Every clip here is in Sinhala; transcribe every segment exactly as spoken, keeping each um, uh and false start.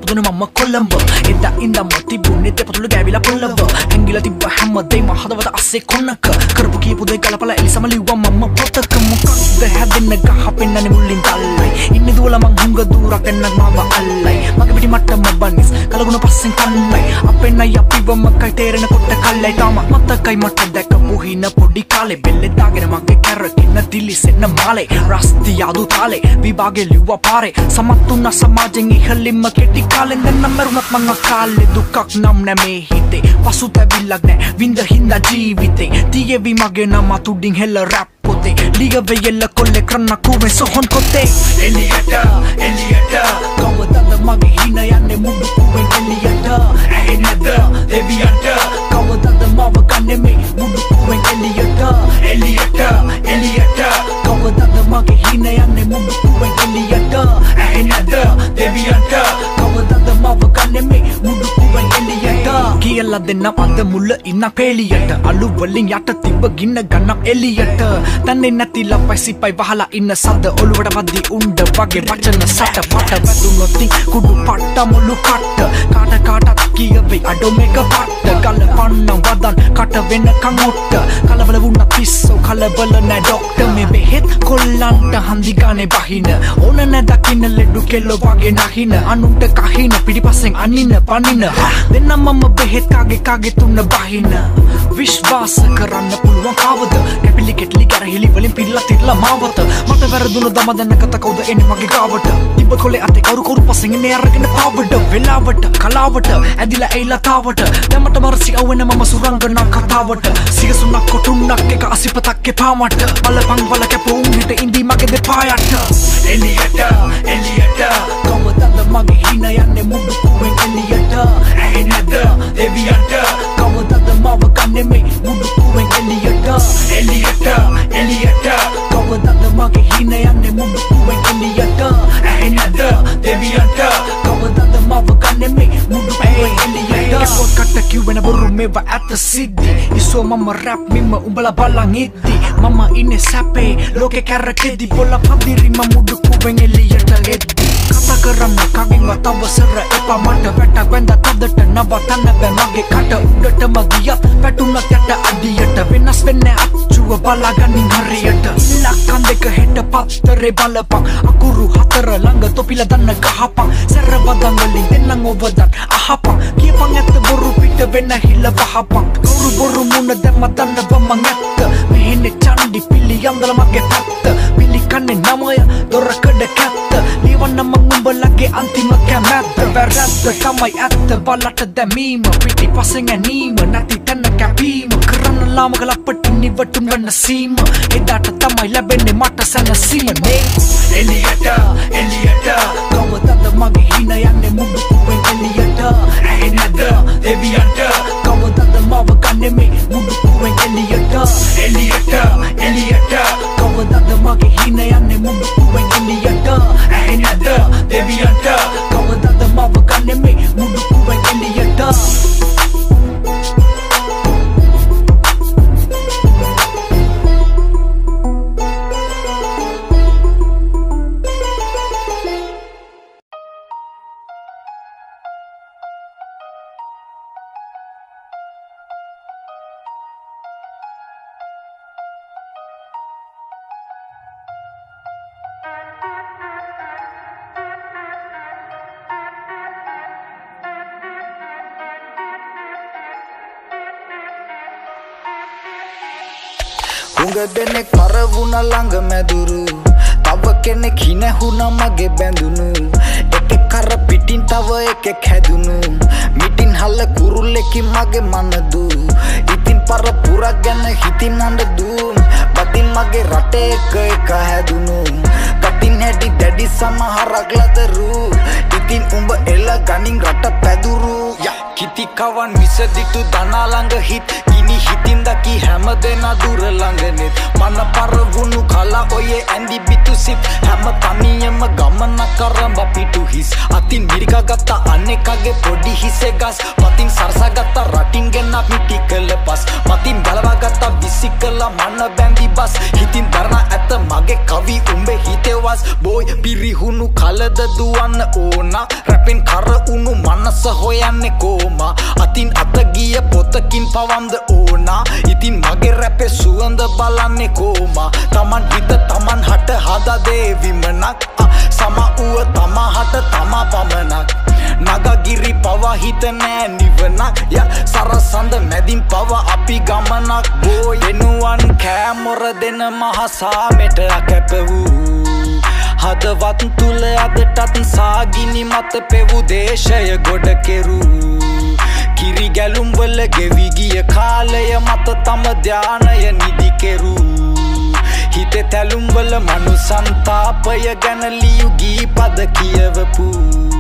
ඉපදුන මම කොළඹ එදා ඉඳන්ම තිබුණේ දෙපතුල ගෑවිලා පොළඹ ඇංගිලා තිබ්බ හැමදේම හදවත අස්සේ කොන්නක කරපු කීපු දේ ගලපලා එලිසම ලිව්වා මම පොතක මොකක්ද හැදෙන්න ගහ පෙන්නන්නේ මුල්ලින් තල්ලයි ඉන්නේ දුවලා මං හුඟ දුරක් එන්නක් මාව අල්ලයි මගේ පිටි මට්ටම බනිස් කලගුණ පස්සෙන් කන්නයි අපේ නයි අපිවම කයි තේරෙන කොට කල්ලයි තාම මතකයි මට දැකපු හින පොඩි කාලේ බෙල්ලේ දාගෙන මගේ කැරකින්න දිලිසෙන්න මාලේ රස්ති යාදු තාලේ විභාගේ ලිව්වා පාරේ සමත්තුන්න සමාජෙන් ඉහළින්ම කෙටි කාලෙන් දැන් නම් මරුණත් මං අකාලේ දුකක් නම් නැමේ හිතේ පසුතැවිල්ලක් නෑ විඳ හින්දා ජීවිතේ තියේවි මගේ නම තුඩින් හෙල්ල රැප් පොතේ ලියවේ එල්ල කොල්ලේ කරන්න කුවේ සොහොන් කොතේ එලියට එලියට කවදාද මගේ හින යන්නේ මුඩු කුවෙන් එලියට ඇහෙන්නද දෙවියන්ට කවදාද මව කන්නේ මේ මුඩු කුවෙන් එලියට එලියට එලියට කවදාද මගේ හින යන්නේ මුඩු කුවෙන් එලියට ඇහෙන්නද දෙවියන්ට කවදාද මව කන්නේ මේ මුඩු කුවෙන් එලියට කියලා දෙන්න අද මුල ඉන්න පෙලියට අලු වලින් යට තිබ්බ ගින්න ගන්නක් එලියට තන්නේ නැති ලපයි සිපයි වහලා ඉන්න සද්ද ඔළුවට වද්දි උණ්ඩ වගේ වචන සට පට වැදුනොත් කුඩු පට්ට මුළු කට කාට කාටත් කියවේ අඩෝ මේක පට්ට ගල පන්නම් වදන් කට වෙනකන් ඔට්ට කලබල වුණා පිස්සෝ කලබල නෑ ඩොක්ටර් මේ බෙහෙත් කොල්ලන්ට හන්දි ගානේ බහින ඕන නෑ දකින්න ලෙඩු කෙල්ලෝ වගේ නැහින අනුන්ට කහින පිටිපස්සෙන් අනින්න පනින දෙන්න මම බෙහෙත් කාගේ කාගේ තුන්න බහින විශ්වාස කරන්න පුළුවන් කවද කැපිලි කෙටලි කරහිලි වලින් පිල්ලා තිරලා මාවත මට වැරදුන දම දැන්න කත කවුද එන්නේ මගේ ගාවට තිබ්බ කොලේ අතේ කවුරු කවුරු පස්සෙන් එන්නේ අරගෙන පාවඩ වෙලාවට කලාවට ඇදිලා එයිලා තාවට දැමට මරසි අවුන මම සුරංගනා කතාවට සිගසුනක් කොටුන්නක් එක අසිපතක් එපා මට බලපං බල කැපුම් හිට ඉඳි මගේ දෙපායට එලියට එලියට කවදාද මගේ හින යන්නේ මුඩු කුවෙන් එලියට ඇහෙන්නද දෙවියන්ට කවදාද මව කන්නේ මේ මුඩු කුවෙන් එලියට එලියට එලියට කවදාද මගේ හින යන්නේ මුඩු කුවෙන් එලියට ඇහෙන්නද දෙවියන්ට කවදාද මව කන්නේ මේ මුඩු කුවෙන් එලියට කොට කිව්වෙන බොරු මේවා ඇත්ත සිද්ධි ඉස්සෝ මම රැප් මිම උඹලා බලන් ඉද්දි මම ඉන්නේ සැපේ ලෝකේ කැරකෙදි බොල පදිරි මම මුඩු කුවෙන් එලියට එද්දි කතා කරන්න කගින්වත් අවසර එපා මට වැට වැඳ තදට නවතන්න බෑ මගේ කට උඩටම ගියත් වැටුණත් යට අඩියට වෙනස් වෙන්නේ අච්චුව බලාගනින් හරියට ඉලක්කම් දෙක හෙට පත්තරේ බලපන් අකුරු හතර ළඟ තොපිල දන්න ගහපන් සැර වදන් වලින් දෙන්නන් ඔවදන් අහපන් කියපන් ඇත්ත බොරු පිට වෙන හිල වහපන් කවුරු බොරු මුණ දැම්ම දන්නව මං ඇත්ත මෙහෙන්නේ චන්ඩි පිලි යම්දල මගේ පැත්ත පිලි කන්නේ නමය දොරකඩ කැත්ත ලිවන්න මං උඹලගේ අන්තිම කැමැත්ත වැරැද්ද තමයි ඇත්ත බලට දැමීම පිටි පස්සෙන් ඇනීම නැති තැන කැපීම කරන්න ලාමක ලපට නිවටුන් වන්න සීම එදාට තමයි ලැබෙන්නේ මට සැනසීම නේ එලියට එලියට කවදාද මගේ හින යන්නේ මුඩු කුවෙන් එලියට ඇහෙන්නද දෙවියන්ට කවදාද මව කන්නේ මේ මුඩු කුවෙන් එලියට එලියට එලියට කවදාද මගේ හින යන්නේ මුඩු කුවෙන් එලියට ඇහෙන්නද දෙවියන්ට කවදාද මව කන්නේ මේ මුඩු කුවෙන් එලියට උඟ දෙනෙක් මරවුණ ළඟ මැදුරු තව කෙනෙක් හිනැහුණා මගේ බැඳුණු එකෙක් කර පිටින් තව එකෙක් හැදුණු මිටින් හල්ල කුරුල්ලෙකි මගේ මනදු ඉතින් පර පුරා ගැන හිතින් අඬදු බතින් මගේ රටේ එක එක හැදුණු කටින් හැටි දැඩි සමහරක් ලදරු ඉතින් උඹ එල ගනින් රට පැදුරු කිති කවන් මිසදිටු දනා ළඟ හිත් ගිනි හිතින් දකි හැම දෙනා දුර ළඟනෙත් මන පරවුණු කලා ඔයේ ඇඳි බිතු සිත් හැම තනියම ගමන කරඹ පිටු හිස් අතින් මිරිකා ගත්ත අනෙකගේ පොඩි හිසේ ගස් පතින් සරසා ගත්ත රටින් ගෙන්න මිටි කළ පස් මතින් ගලවා ගත්ත විසි කළ මන බැඳි බස් හිතින් දරණ ඇත මගේ කවි උඹේ හිතේ වස් බෝයි පිරිහුණ කුණු කලද දුවන්න ඕනා රැපෙන් කර උණු මනස හොයන්නේ කොමා අතින් අත ගිය පොතකින් පවන්ද ඕනා ඉතින් මගේ රැපේ සුවඳ බලන්නේ කොමා Taman හිත Taman හට හදා දේවිමනක් සමඋව තමා හට තමා පමණක් නගගිරි පව හිත නෑ නිවනක් ය සරසඳ මැදින් පව අපි ගමනක් බෝයි එනුවන් කෑමොර දෙන මහසාමෙට අකැප වූ හදවත් තුල අදටත් සාගිනි මත පෙවූ දේශය ගොඩ කෙරූ කිරි ගැලුම් වල ගෙවි ගිය කාලය මත තම ධානය නිදි කෙරූ හිතේ තැලුම් වල මනුසන්තාපය ගැන ලියු ගී පද කියවපු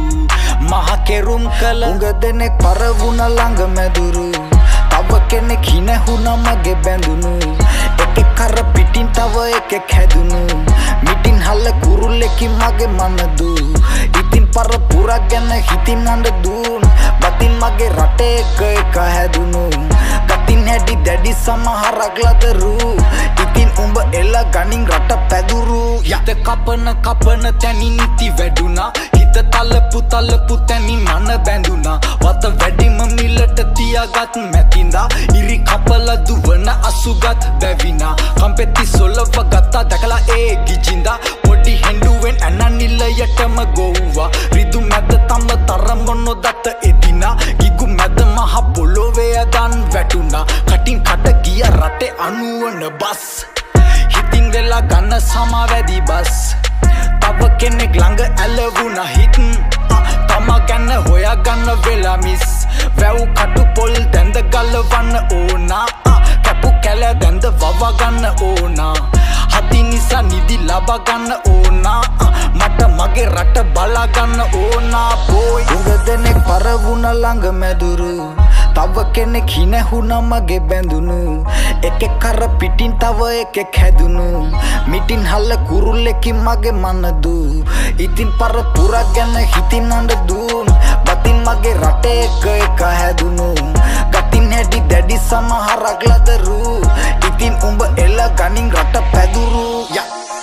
මහ කෙරුම් කළ උඟ දෙනෙක් පරවුණ ළඟ මැදුරු තව කෙනෙක් හිනැහුණ මගේ බැඳුණු එකෙක් කර පිටින් තව එකෙක් හැදුණු මිටින් හල්ල කුරුල්ලෙකි මගේ මනදු ඉතින් පරපුරක් ගැන හිතින් අඬ දුන් බතින් මගේ රටේ එක එක හැදුණු ගතින් හැඩි දැඩි සමහරක් ලදරු ඉතින් උඹ එල ගනින් රට පැදුරු යත කපන කපන තැනින් ඉති වැඩුණා හිත තලපු තලපු තැනින් මන බැඳුණා වත වැඩිම මිලට තියාගත් මැතින්දා ඉරි කපල දුවන අසුගත් බැවිනා කම්පෙති සොලව ගත්තා දැකලා ඒ ගිජින්දා පොඩි හෙන්ඩුවෙන් ඇන නිලයටම ගොව්වා රිදු මැද තම තරම නොදත් එදිනා ගිගු මැද මහ පොළොවේ අදන් වැටුණා කටින් කට ගිය රටේ අනුවන බස් හිතින් වෙලා ගන්න සමා වැඩි බස් තව කෙනෙක් ළඟ ඇලවුණා හිත් තමා ගැන හොයා ගන්න වෙලා මිස් වැව් කටු පොල් දැන්ද ගලවන්න ඕනා කැපු කැල දැන්ද වවා ගන්න ඕනා හති නිසා නිදි ලබා ගන්න ඕනා මට මගේ රට බලා ගන්න ඕනා බෝයි උඟ දෙනෙක් පරවුණ ළඟ මැදුරු තව කෙනෙක් හිනැහුණ මගේ බැඳුණු එකෙක් කර පිටින් තව එකෙක් හැදුණු මිටින් හල්ල කුරුල්ලෙකි මගේ මනදු ඉතින් පරපුරක් ගැන හිතින් අඬ දුන් බතින් මගේ රටේ එක එක හැදුණු ගතින් හැඩි දැඩි සමහරක් ලදරු ඉතින් උඹ එල ගනින් රට පැදුරු ය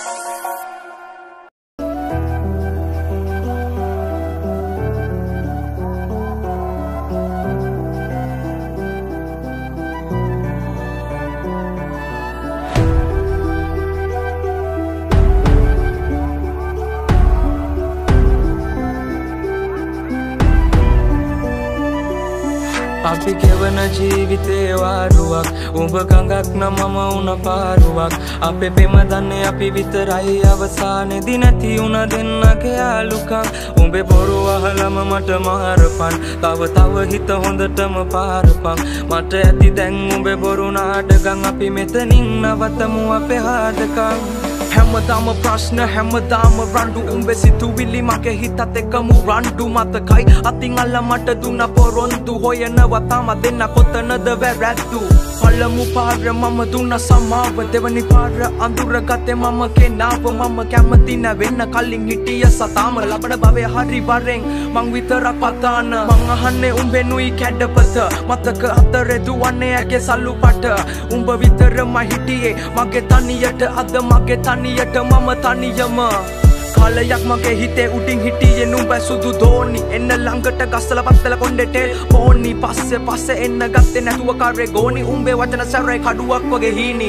අපි ගෙවන ජීවිතේ වාරුවක් උඹ ගඟක් නම් මම උන පාරුවක් අපේ පෙම දන්නේ අපි විතරයි අවසානේදී නැති උන දෙන්නගේ යාළුකම් උඹේ බොරු අහලම මට මාරපන් තව තව හිත හොඳටම පාරපන් මට ඇති දැන් උඹේ බොරු නාඩගම් අපි මෙතනින් නවතමු අපේ හාදකම් හැමදාම ප්‍රශ්න හැමදාම රණ්ඩු උඹේ සිතුවිලි මගේ හිතත් එක්කමු රණ්ඩු මතකයි අතින් අල්ල මට දුන්න පොරොන්දු හොයනවා තාම දෙන්න කොතනද වැරැද්දු පළමු පාර මම දුන්න සමාව දෙවනි පාර අඳුරගත්තේ මම කෙනාව මම කැමති නැවෙන්න කලින් හිටිය සතාම ලබන භවයේ හරි වරෙන් මං විතරක් පතාන මං අහන්නේ උඹෙනුයි කැඩපත මතක අතරේ දුවන්නේ ඇගේ සල්ලු පට උඹ විතරම හිටියේ මගේ තනියට අද මගේ තනියට මම තනියම කාලයක් මගේ හිතේ උඩින් හිටියේ නුඹ සුදු දෝනි එන්න ළඟට ගස්සලා පත්තල කොණ්ඩෙට පෝනි පස්සේ පස්සේ එන්න ගත්තේ නැතුව කාරේ ගෝනි උඹේ වචන සැරේ කඩුවක් වගේ හීනි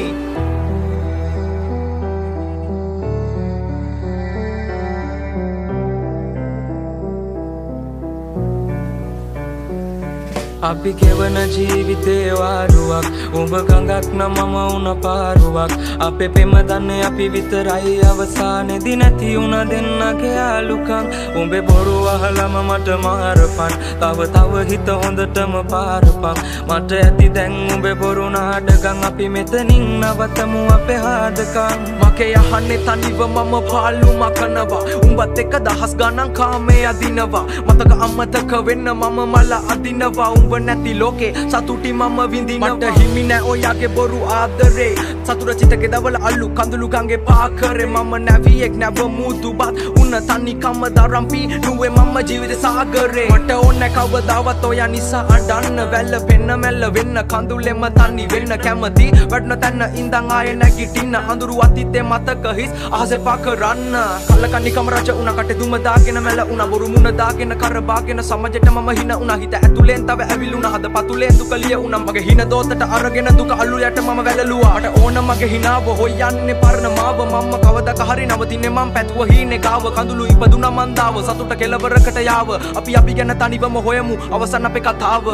අපි ගෙවන ජීවිතේ වාරුවක් උඹ ගඟක් නම් මම උන පාරුවක් අපේ පෙම දන්නේ අපි විතරයි අවසානේදී නැති උන දෙන්නගේ යාළුකම් උඹේ බොරු අහලම මට මාරපන් තව තව හිත හොඳටම පාරපන් මට ඇති දැන් උඹේ බොරු නාඩගම් අපි මෙතනින් නවතමු අපේ හාදකම් මගේ යහන්නේ තනිව මම පාළු මකනවා උඹත් එක්ක දහස් ගණන් කාමේ අදිනවා මතක අමතක වෙන්න මම මල අදිනවා උඹ නැති ලෝකේ සතුටි මම විඳිනවා මට හිමි නෑ ඔයාගේ බොරු ආදරේ සතුර චිතකේ දවල අල්ලු කඳුළු ගංගේ පාකරේ මම නැවියෙක් නැව මුදුබත් උන්න තනි කම දරම්පි නුවේ මම ජීවිත සාගරේ මට ඕනේ කවදාවත් ඔයා නිසා අඬන්න වැල්ල පෙන්න මැල්ල වෙන්න කඳුලෙම තනි වෙන්න කැමති වඩන තැන්න ඉඳන් ආයේ නැගිටින්න අඳුරු අතීතේ මතක හිස් අහසේ පා කරන්න කල්ලකන්නි කම රජ උනා කටේ දුම දාගෙන මැල උනා බොරු මුණ දාගෙන කර බාගෙන සමජෙට මම හින උනා හිත ඇතුලෙන් තව ඇවිලුණා හද පතුලෙන් දුක ලිය උනා මගේ හින දෝතට අරගෙන දුක අල්ලු යට මම වැළලුවා මට ඕන මගේ හිනාව හොයන්නේ පරණ මාව මම කවදක හරි නවතින්නේ මම පැතුව හීනේ ගාව කඳුළු ඉපදුනා මන්දාව සතුට කෙලවරකට යාව අපි අපි ගැන තනිවම හොයමු අවසන් අපේ කතාව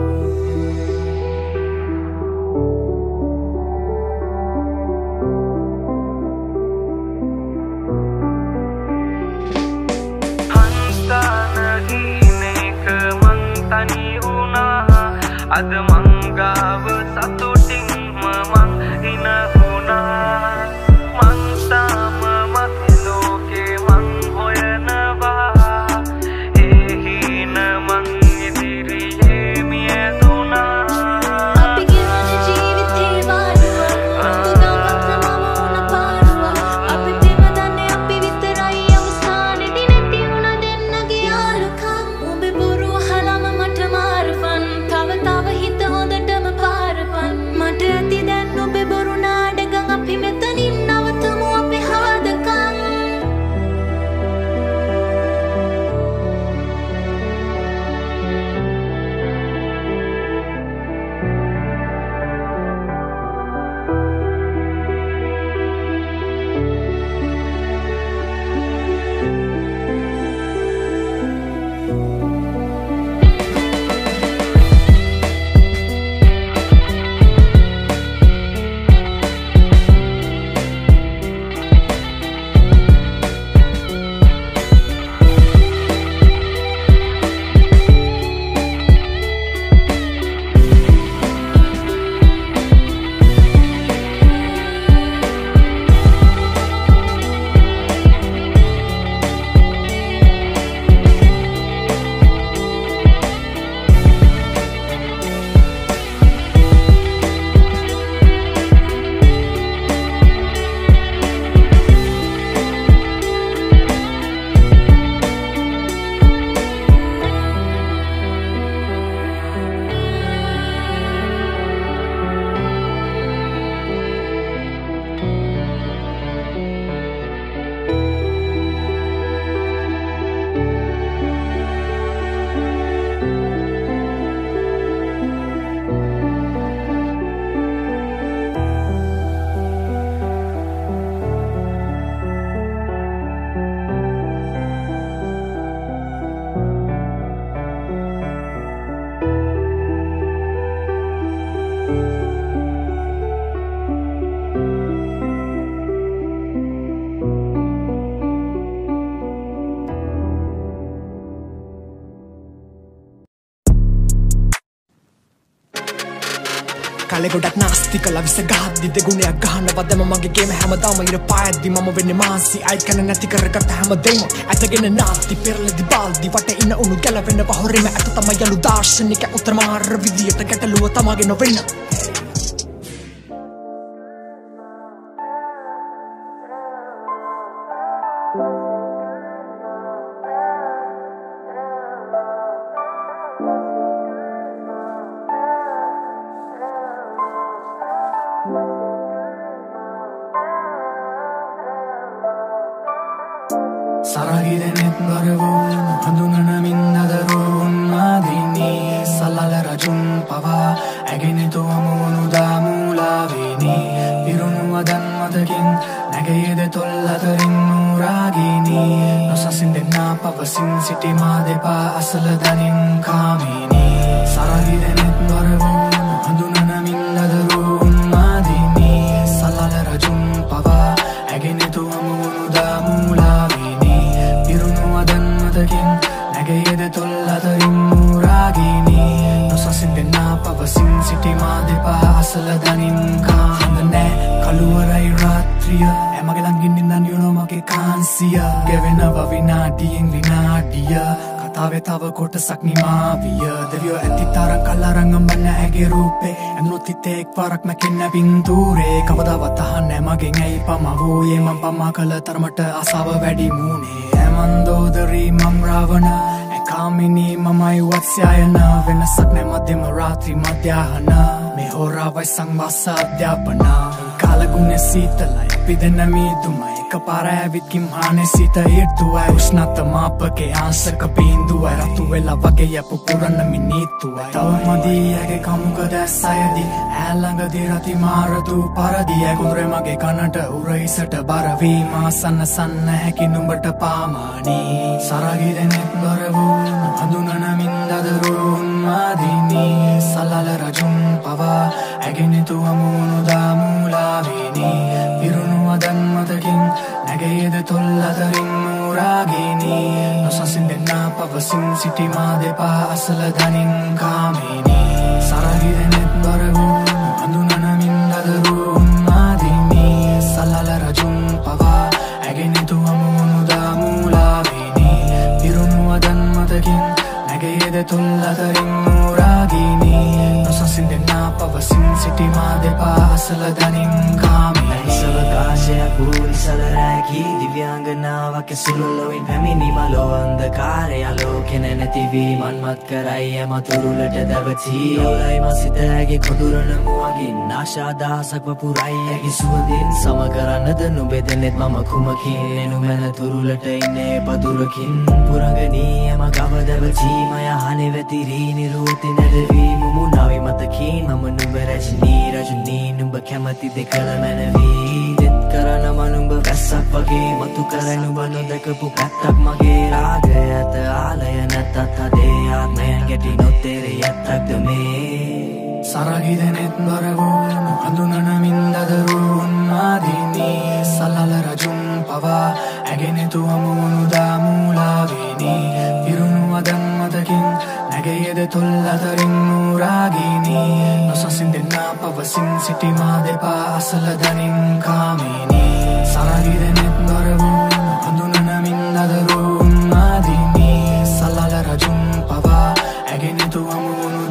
අද මංගාව සතුටින් මමන් හින වුණා මං තාම මත් ලෝකේ මං හොයනවා ඒ හින මං ඉදිරියේ මියදුනා අපි ගෙවන ජීවිතේ වාරුව මුදුගඟක් නමම උන පාරුව අපි දෙම දන්නේ අපි විතරයි අවසානේදී නැති වුණ දෙන්නගේ යාළුකම් උඹ බොරු අහලම මට මාරුවන් තව තව හිත හොඳටම පාරපන් මට ඇති දැන් ඔබේ බොරු නාඩගම් අපි මෙතනින් නවතමු අපේ හාදකම් කාලේ ගොඩක් නාස්ති කළා විස ගහද්දි දෙගුණයක් ගහනවා දැම මගේ ගේම හැමදාම ඉර පායද්දි මම වෙන්නේ මාන්සි අයිත් කන නැති කරගත්ත හැමදේම ඇතගෙන නාස්ති පෙරලෙදි බාල්දි වටේ ඉන්න උණු ගැලවෙන්න වහොරෙම ඇත තමයි යලු දාර්ශනික උත්තර මාර විදියට ගැටලුව තමාගේ නොවෙන්න සරගිරනෙත් බරවුන් හඳුනනමින් අදරුන් මාදිනී සල්ලල රජුන් පවා ඇගෙනෙතුවම වනුදා මූලාවිනී පිරුණුවදන් මතකින් නැගයේද තොල් අතරින් නූරාගිනී නොසසින් දෙන්නා පවසින් සිටි මා දෙපා අසල දනින් කාමිනී සරගිරනෙත් බරවුන් හඳුනනමින් අදරුන් මාදිනී සල්ලල රජුන් පවා ඇගෙනෙතුවම වනුදා මූලාවිනී පිරුණුවදන් මතකින් නැගයේද තොල් අතරින් නූරාගිනී නොසසින් දෙන්නා පවසින් සිටි මා දෙපා අසල දනින් කාහඳ නෑ කළුවරයි රාත්‍රිය ඇමගේ ළඟින් ඉඳන් යුනෝ මගේ කාන්සිය ගෙවෙනව විනාඩියෙන් විනාඩිය කතාවේ තව කොටසක් නිමාවිය දෙවියෝ ඇති තරම් කලරංගම් බන්න ඇගේ රූපේ ඇඳුනොත් හිතේ එක් පාරක් මැකෙන්න පින්තූරේ කවදාවත් අහන්නේ මගෙන් ඇයි පමවෝයේ මං පමා කළ තරමට ආසාව වැඩි මූනේ ඇමන්දෝදරී මම් රාවණ ඇකාමිනී මමයි වත්ස්යායන වෙනසක් නැ මධ්‍යම රාත්‍රී මධ්‍යාහන මේ හෝරාවයි සංවාස අධ්‍යාපන කාලගුණේ සීතලයි පිදෙන මීදුමයි එකපාර ඇවිත් කිම්හානේ සිත ඊර්තුවයි උෂ්ණත මාපකේ ආංශක බිඳුවයි රතු වෙලා වගේ යපු පුරන මිනිත්තුවයි තව මදී ඇගේ කමුක දැස්සයදී ඈළඟදී රති මාරතු පරදී ඇගුරේ මගේ කනට උරයිසට බර වීම සන්න සන්න හැකි නුඹට පාමානී සරගි දෙනෙත් බර වූ හඳුනන මින්දදරුන් මාදිනී සලල රජුන් පවා ඇගෙනතු අමුණු දාමුලාවිනී පිරුණු අදන් මතකින් නැගේද තොල් අතරින් මුරාගිනී නොසසින් දෙන්නා පවසින් සිටි මා දෙපා අසල දනින් කාමිනී සරගි දෙනෙත් බර වූ හඳුනන මින්දදරුන් මාදිනී සලල රජුන් පවා ඇගෙනතු අමුණු දාමුලාවිනී පිරුණු අදන් මතකින් නැගේද තොල් අතරින් මුරාගිනී නොසසින් දෙන්නා පවසින් සිටි මා දෙපා අසල දනින් කාමිනී සවකාශයක් වූ සලරැකී දිව්‍යාංගනාවක් සුළුලොවින් පැමිණි මලෝ අන්ධකාරය ආලෝකෙන නැතිවී මන්මත් කරයි යම තුරුලට දැවතී ඔලයි මසිතගේ කොඳුරන මුවගින් ආශාදාසක් වපුරයි ඇගේ සුවඳින් සම කරන්නද නුඹෙදෙනෙත් මම කුමකින් එනුමැන තුරුලට ඉන්නේ පදුරකින් පුරගනී යම ගව දැවතී මය හනේ වැතිරී නිරෝති නැදවී මුමුණාවි මතකින් මම නුඹ රජනී රජනී නුඹ කැමති දෙකල මැනවී දෙත් කරන මනුඹ වැස්සක් වගේ මතු කරන නුඹ නොදකපු පැත්තක් මගේ රාගය ඇත ආලය නැතත් අදේ ආත්මය ගැටි නොතේරේ ඇත්තක්ද මේ සරගි දෙනෙත් බර වූ හඳුනන මින්දදරුන් මාදිනී සලල රජුන් පවා ඇගෙනතු අමුණු දාමුලාවිනී පිරුණු අදන් මතකින් නැගේද තොල් අතරින් මුරාගිනී නොසසින් දෙන්නා පවසින් සිටි මා දෙපා අසල දනින් කාමිනී සරගි දෙනෙත් බර වූ හඳුනන මින්දදරුන් මාදිනී සලල රජුන් පවා ඇගෙනතු අමුණු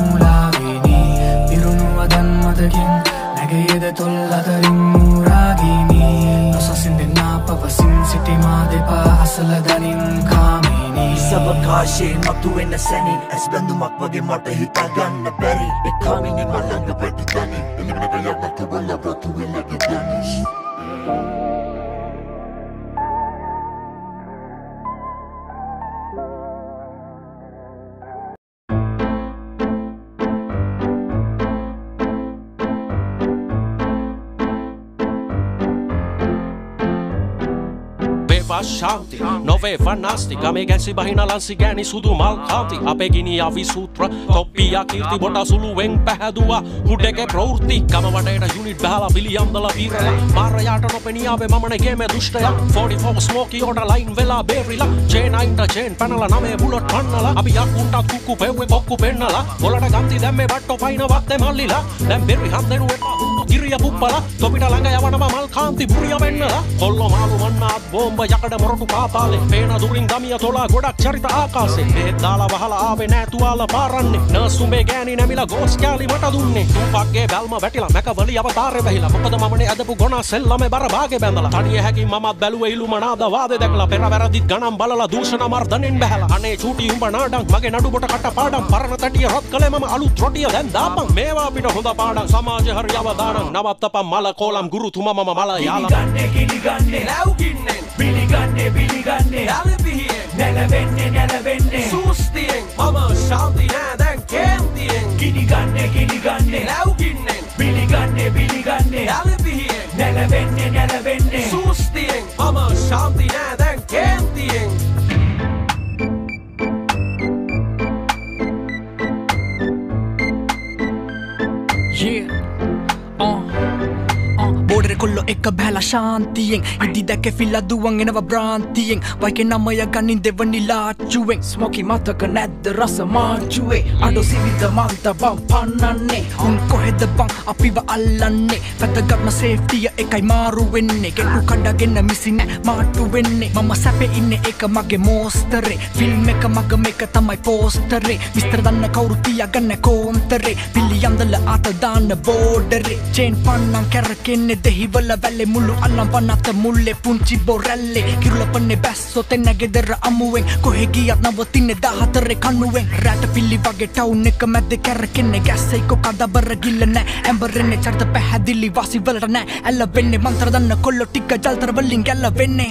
දාමුලාවිනී පිරුණු අදන් මතකින් නැගේද තොල් අතරින් මුරාගිනී නොසසින් දෙන්නා පවසින් සිටි මා දෙපා අසල දනින් කාමිනී සවකාශයෙන් මතුවෙන සැනින් ඇස් බැඳුමක් වගේ මට හිතාගන්න බැරි Becoming in my land of Betty Danny and the nigga yak to roll up to win like the Dennis. Shanti, noveva nasti, game gänsi bahina lansi gääni sudu malkaati, apegini avi sutra, toppia kirti bota suluwen pähädua, hudeke prourti, kama vadeita unit bähäla biliamdala piirellä, maarajata nopeniave mamane game dusteja, forty-four smoky order line vela berillä, J nine ta J panala name bullet kannala, api jakkunta kukku peuwe kokku pennala, volada ganti dämme vatto paina vatte mallilla, දැන් berri handenu epa kirja puppala, topita langa yavanava malkaanti burja vennala, kollo maalu mannaat bomba yakada මොරටු කාපාලේ පේන දුරින් ගමිය තොලා ගොඩක් චරිත ආකාසේ බෙහෙත් දාලා වහලා ආවේ නෑ තුවාල පාරන්නේ නර්ස් උඹේ ගෑණි නැමිලා ගෝස් කෑලි මට දුන්නේ තුපක්ගේ බැල්ම වැටිලා මැකවලි අවතාරේ වැහිලා මොකද මමනේ අදපු ගොනා සෙල්ලමේ බර භාගේ බැඳලා තනිය හැකි මමත් බැලුවේ ඉලුමනාද වාදේ දැකලා පෙර වැරදිත් ගණන් බලලා දූෂණ මර්ධනෙන් බැහැලා අනේ චූටි උඹ නාඩම් මගේ නඩුබට කට පාඩම් පරණ තටිය රත් කලේ මම අලුත් රොටිය දැන් දාපන් මේවා අපිට හොඳ පාඩම් සමාජය හරි අවදානම් නවත්තපන් මල කෝලම් ගුරුතුමා මම මල යාලා ගන්නේ කිලි ගන්නේ ලැව්ගින්නේ පිළිගන්නේ පිළිගන්නේ අලපිහියෙන් නැලවෙන්නේ නැලවෙන්නේ සූස්තියෙන් මම ශාන්ති නෑ දැන් කේන්තියෙන් කිලිගන්නේ කිලිගන්නේ ලැව්ගින්නේ පිළිගන්නේ පිළිගන්නේ අලපිහියෙන් නැලවෙන්නේ නැලවෙන්නේ සූස්තියෙන් මම ශාන්ති නෑ දැන් කේන්තියෙන් Yeah, uh, uh, border කොල්ලෝ එක බැලලා ශාන්තියෙන් ඉදි දැක ෆිල්ලා දුවන් එනවා බ්‍රාන්තියෙන් වයිකේ නමය ගනින් දෙවනි ලාච්චුවෙන් ස්මෝකි මතක නැද්ද රස මාජුවේ අඩෝ සිවිද මන්ත බම් පන්නන්නේ උන් කොහෙද බං අපිව අල්ලන්නේ වැදගත්ම සේෆ්ටිය එකයි මාරු වෙන්නේ කෙටු කඩගෙන මිසි නෑ මාටු වෙන්නේ මම සැපේ ඉන්නේ ඒක මගේ මෝස්තරේ ෆිල්ම් එක මග මේක තමයි පෝස්ටරේ විස්තර දන්න කවුරු තියාගන්න කෝන්තරේ පිළියන්දල අත දාන්න බෝඩරේ චේන් පන්නන් කැරකෙන්නේ දෙහිවල වැල්ලේ මුළු අල්ලම් පන්නත මුල්ලේ පුංචි බොරැල්ලේ කිරුලපන්නේ බැස්සෝ තෙන්න ගෙදර අමුවෙන් කොහෙ ගියත් නවතින්නේ දාහතරේ කණුවෙන් රැට පිල්ලි වගේ ටවුන් එක මැද කැරකෙන්නේ ගැස්සයි කොකදබර ගිල්ල නෑ ඇම්බරෙන්නේ චර්ත පැහැදිලි වාසි වලට නෑ ඇල්ලවෙන්නේ මන්ත්‍ර දන්න කොල්ලෝ ටික ජල්තර වලින් ගැල්ලවෙන්නේ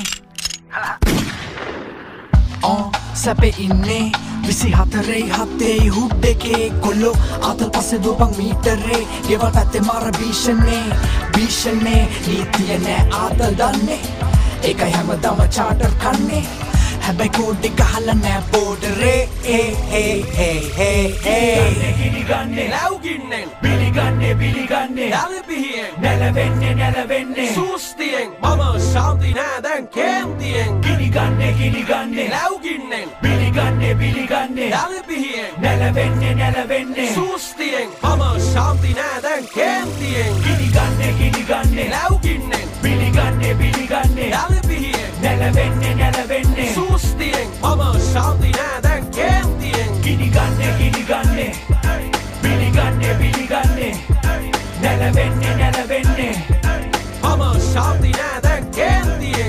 Oh, සැපේ ඉන්නේ විසි හතරේ හතේ හුඩ් එකේ කොල්ලෝ අතල් පස්සේ දුවපන් මීටරේ ගෙවල් පැත්තේ මාර භීෂණේ භීෂණේ නීතිය නෑ ආතල් දන්නේ ඒකයි හැමදාම චාටර් කන්නේ හැබැයි කෝඩ් එක ගහලා නෑ බෝඩරේ ඒ ඒ ඒ ඒ ඒ ගිනි ගන්නේ ලව් ගින්නෙන් බිලි ගන්නේ බිලි ගන්නේ නැලපිහියෙන් නැලවෙන්නේ නැලවෙන්නේ සූස්තියෙන් මම ශාන්ති නෑ දැන් කේන්තියෙන් ගිනි ගන්නේ ගිනි ගන්නේ ලව් ගින්නෙන් බිලි ගන්නේ බිලි ගන්නේ නැලපිහියෙන් නැලවෙන්නේ නැලවෙන්නේ සූස්තියෙන් මම ශාන්ති නෑ දැන් කේන්තියෙන් ගිනි ගන්නේ ගිනි ගන්නේ ලව් ගින්නෙන් බිලි ගන්නේ බිලි ගන්නේ නැලපිහියෙන් නැලවෙන්නේ නැලවෙන්නේ සූස්තියෙන් මම ශාන්ති නෑ දැන් කේන්තියෙන් ගිනි ගන්නේ ගිනි ගන්නේ බිලි ගන්නේ බිලි ගන්නේ නැලවෙන්නේ නැලවෙන්නේ මම ශාන්ති නෑ දැන් කේන්තියෙන්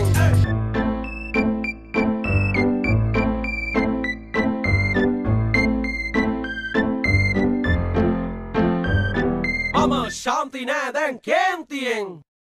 මම ශාන්ති නෑ දැන් කේන්තියෙන්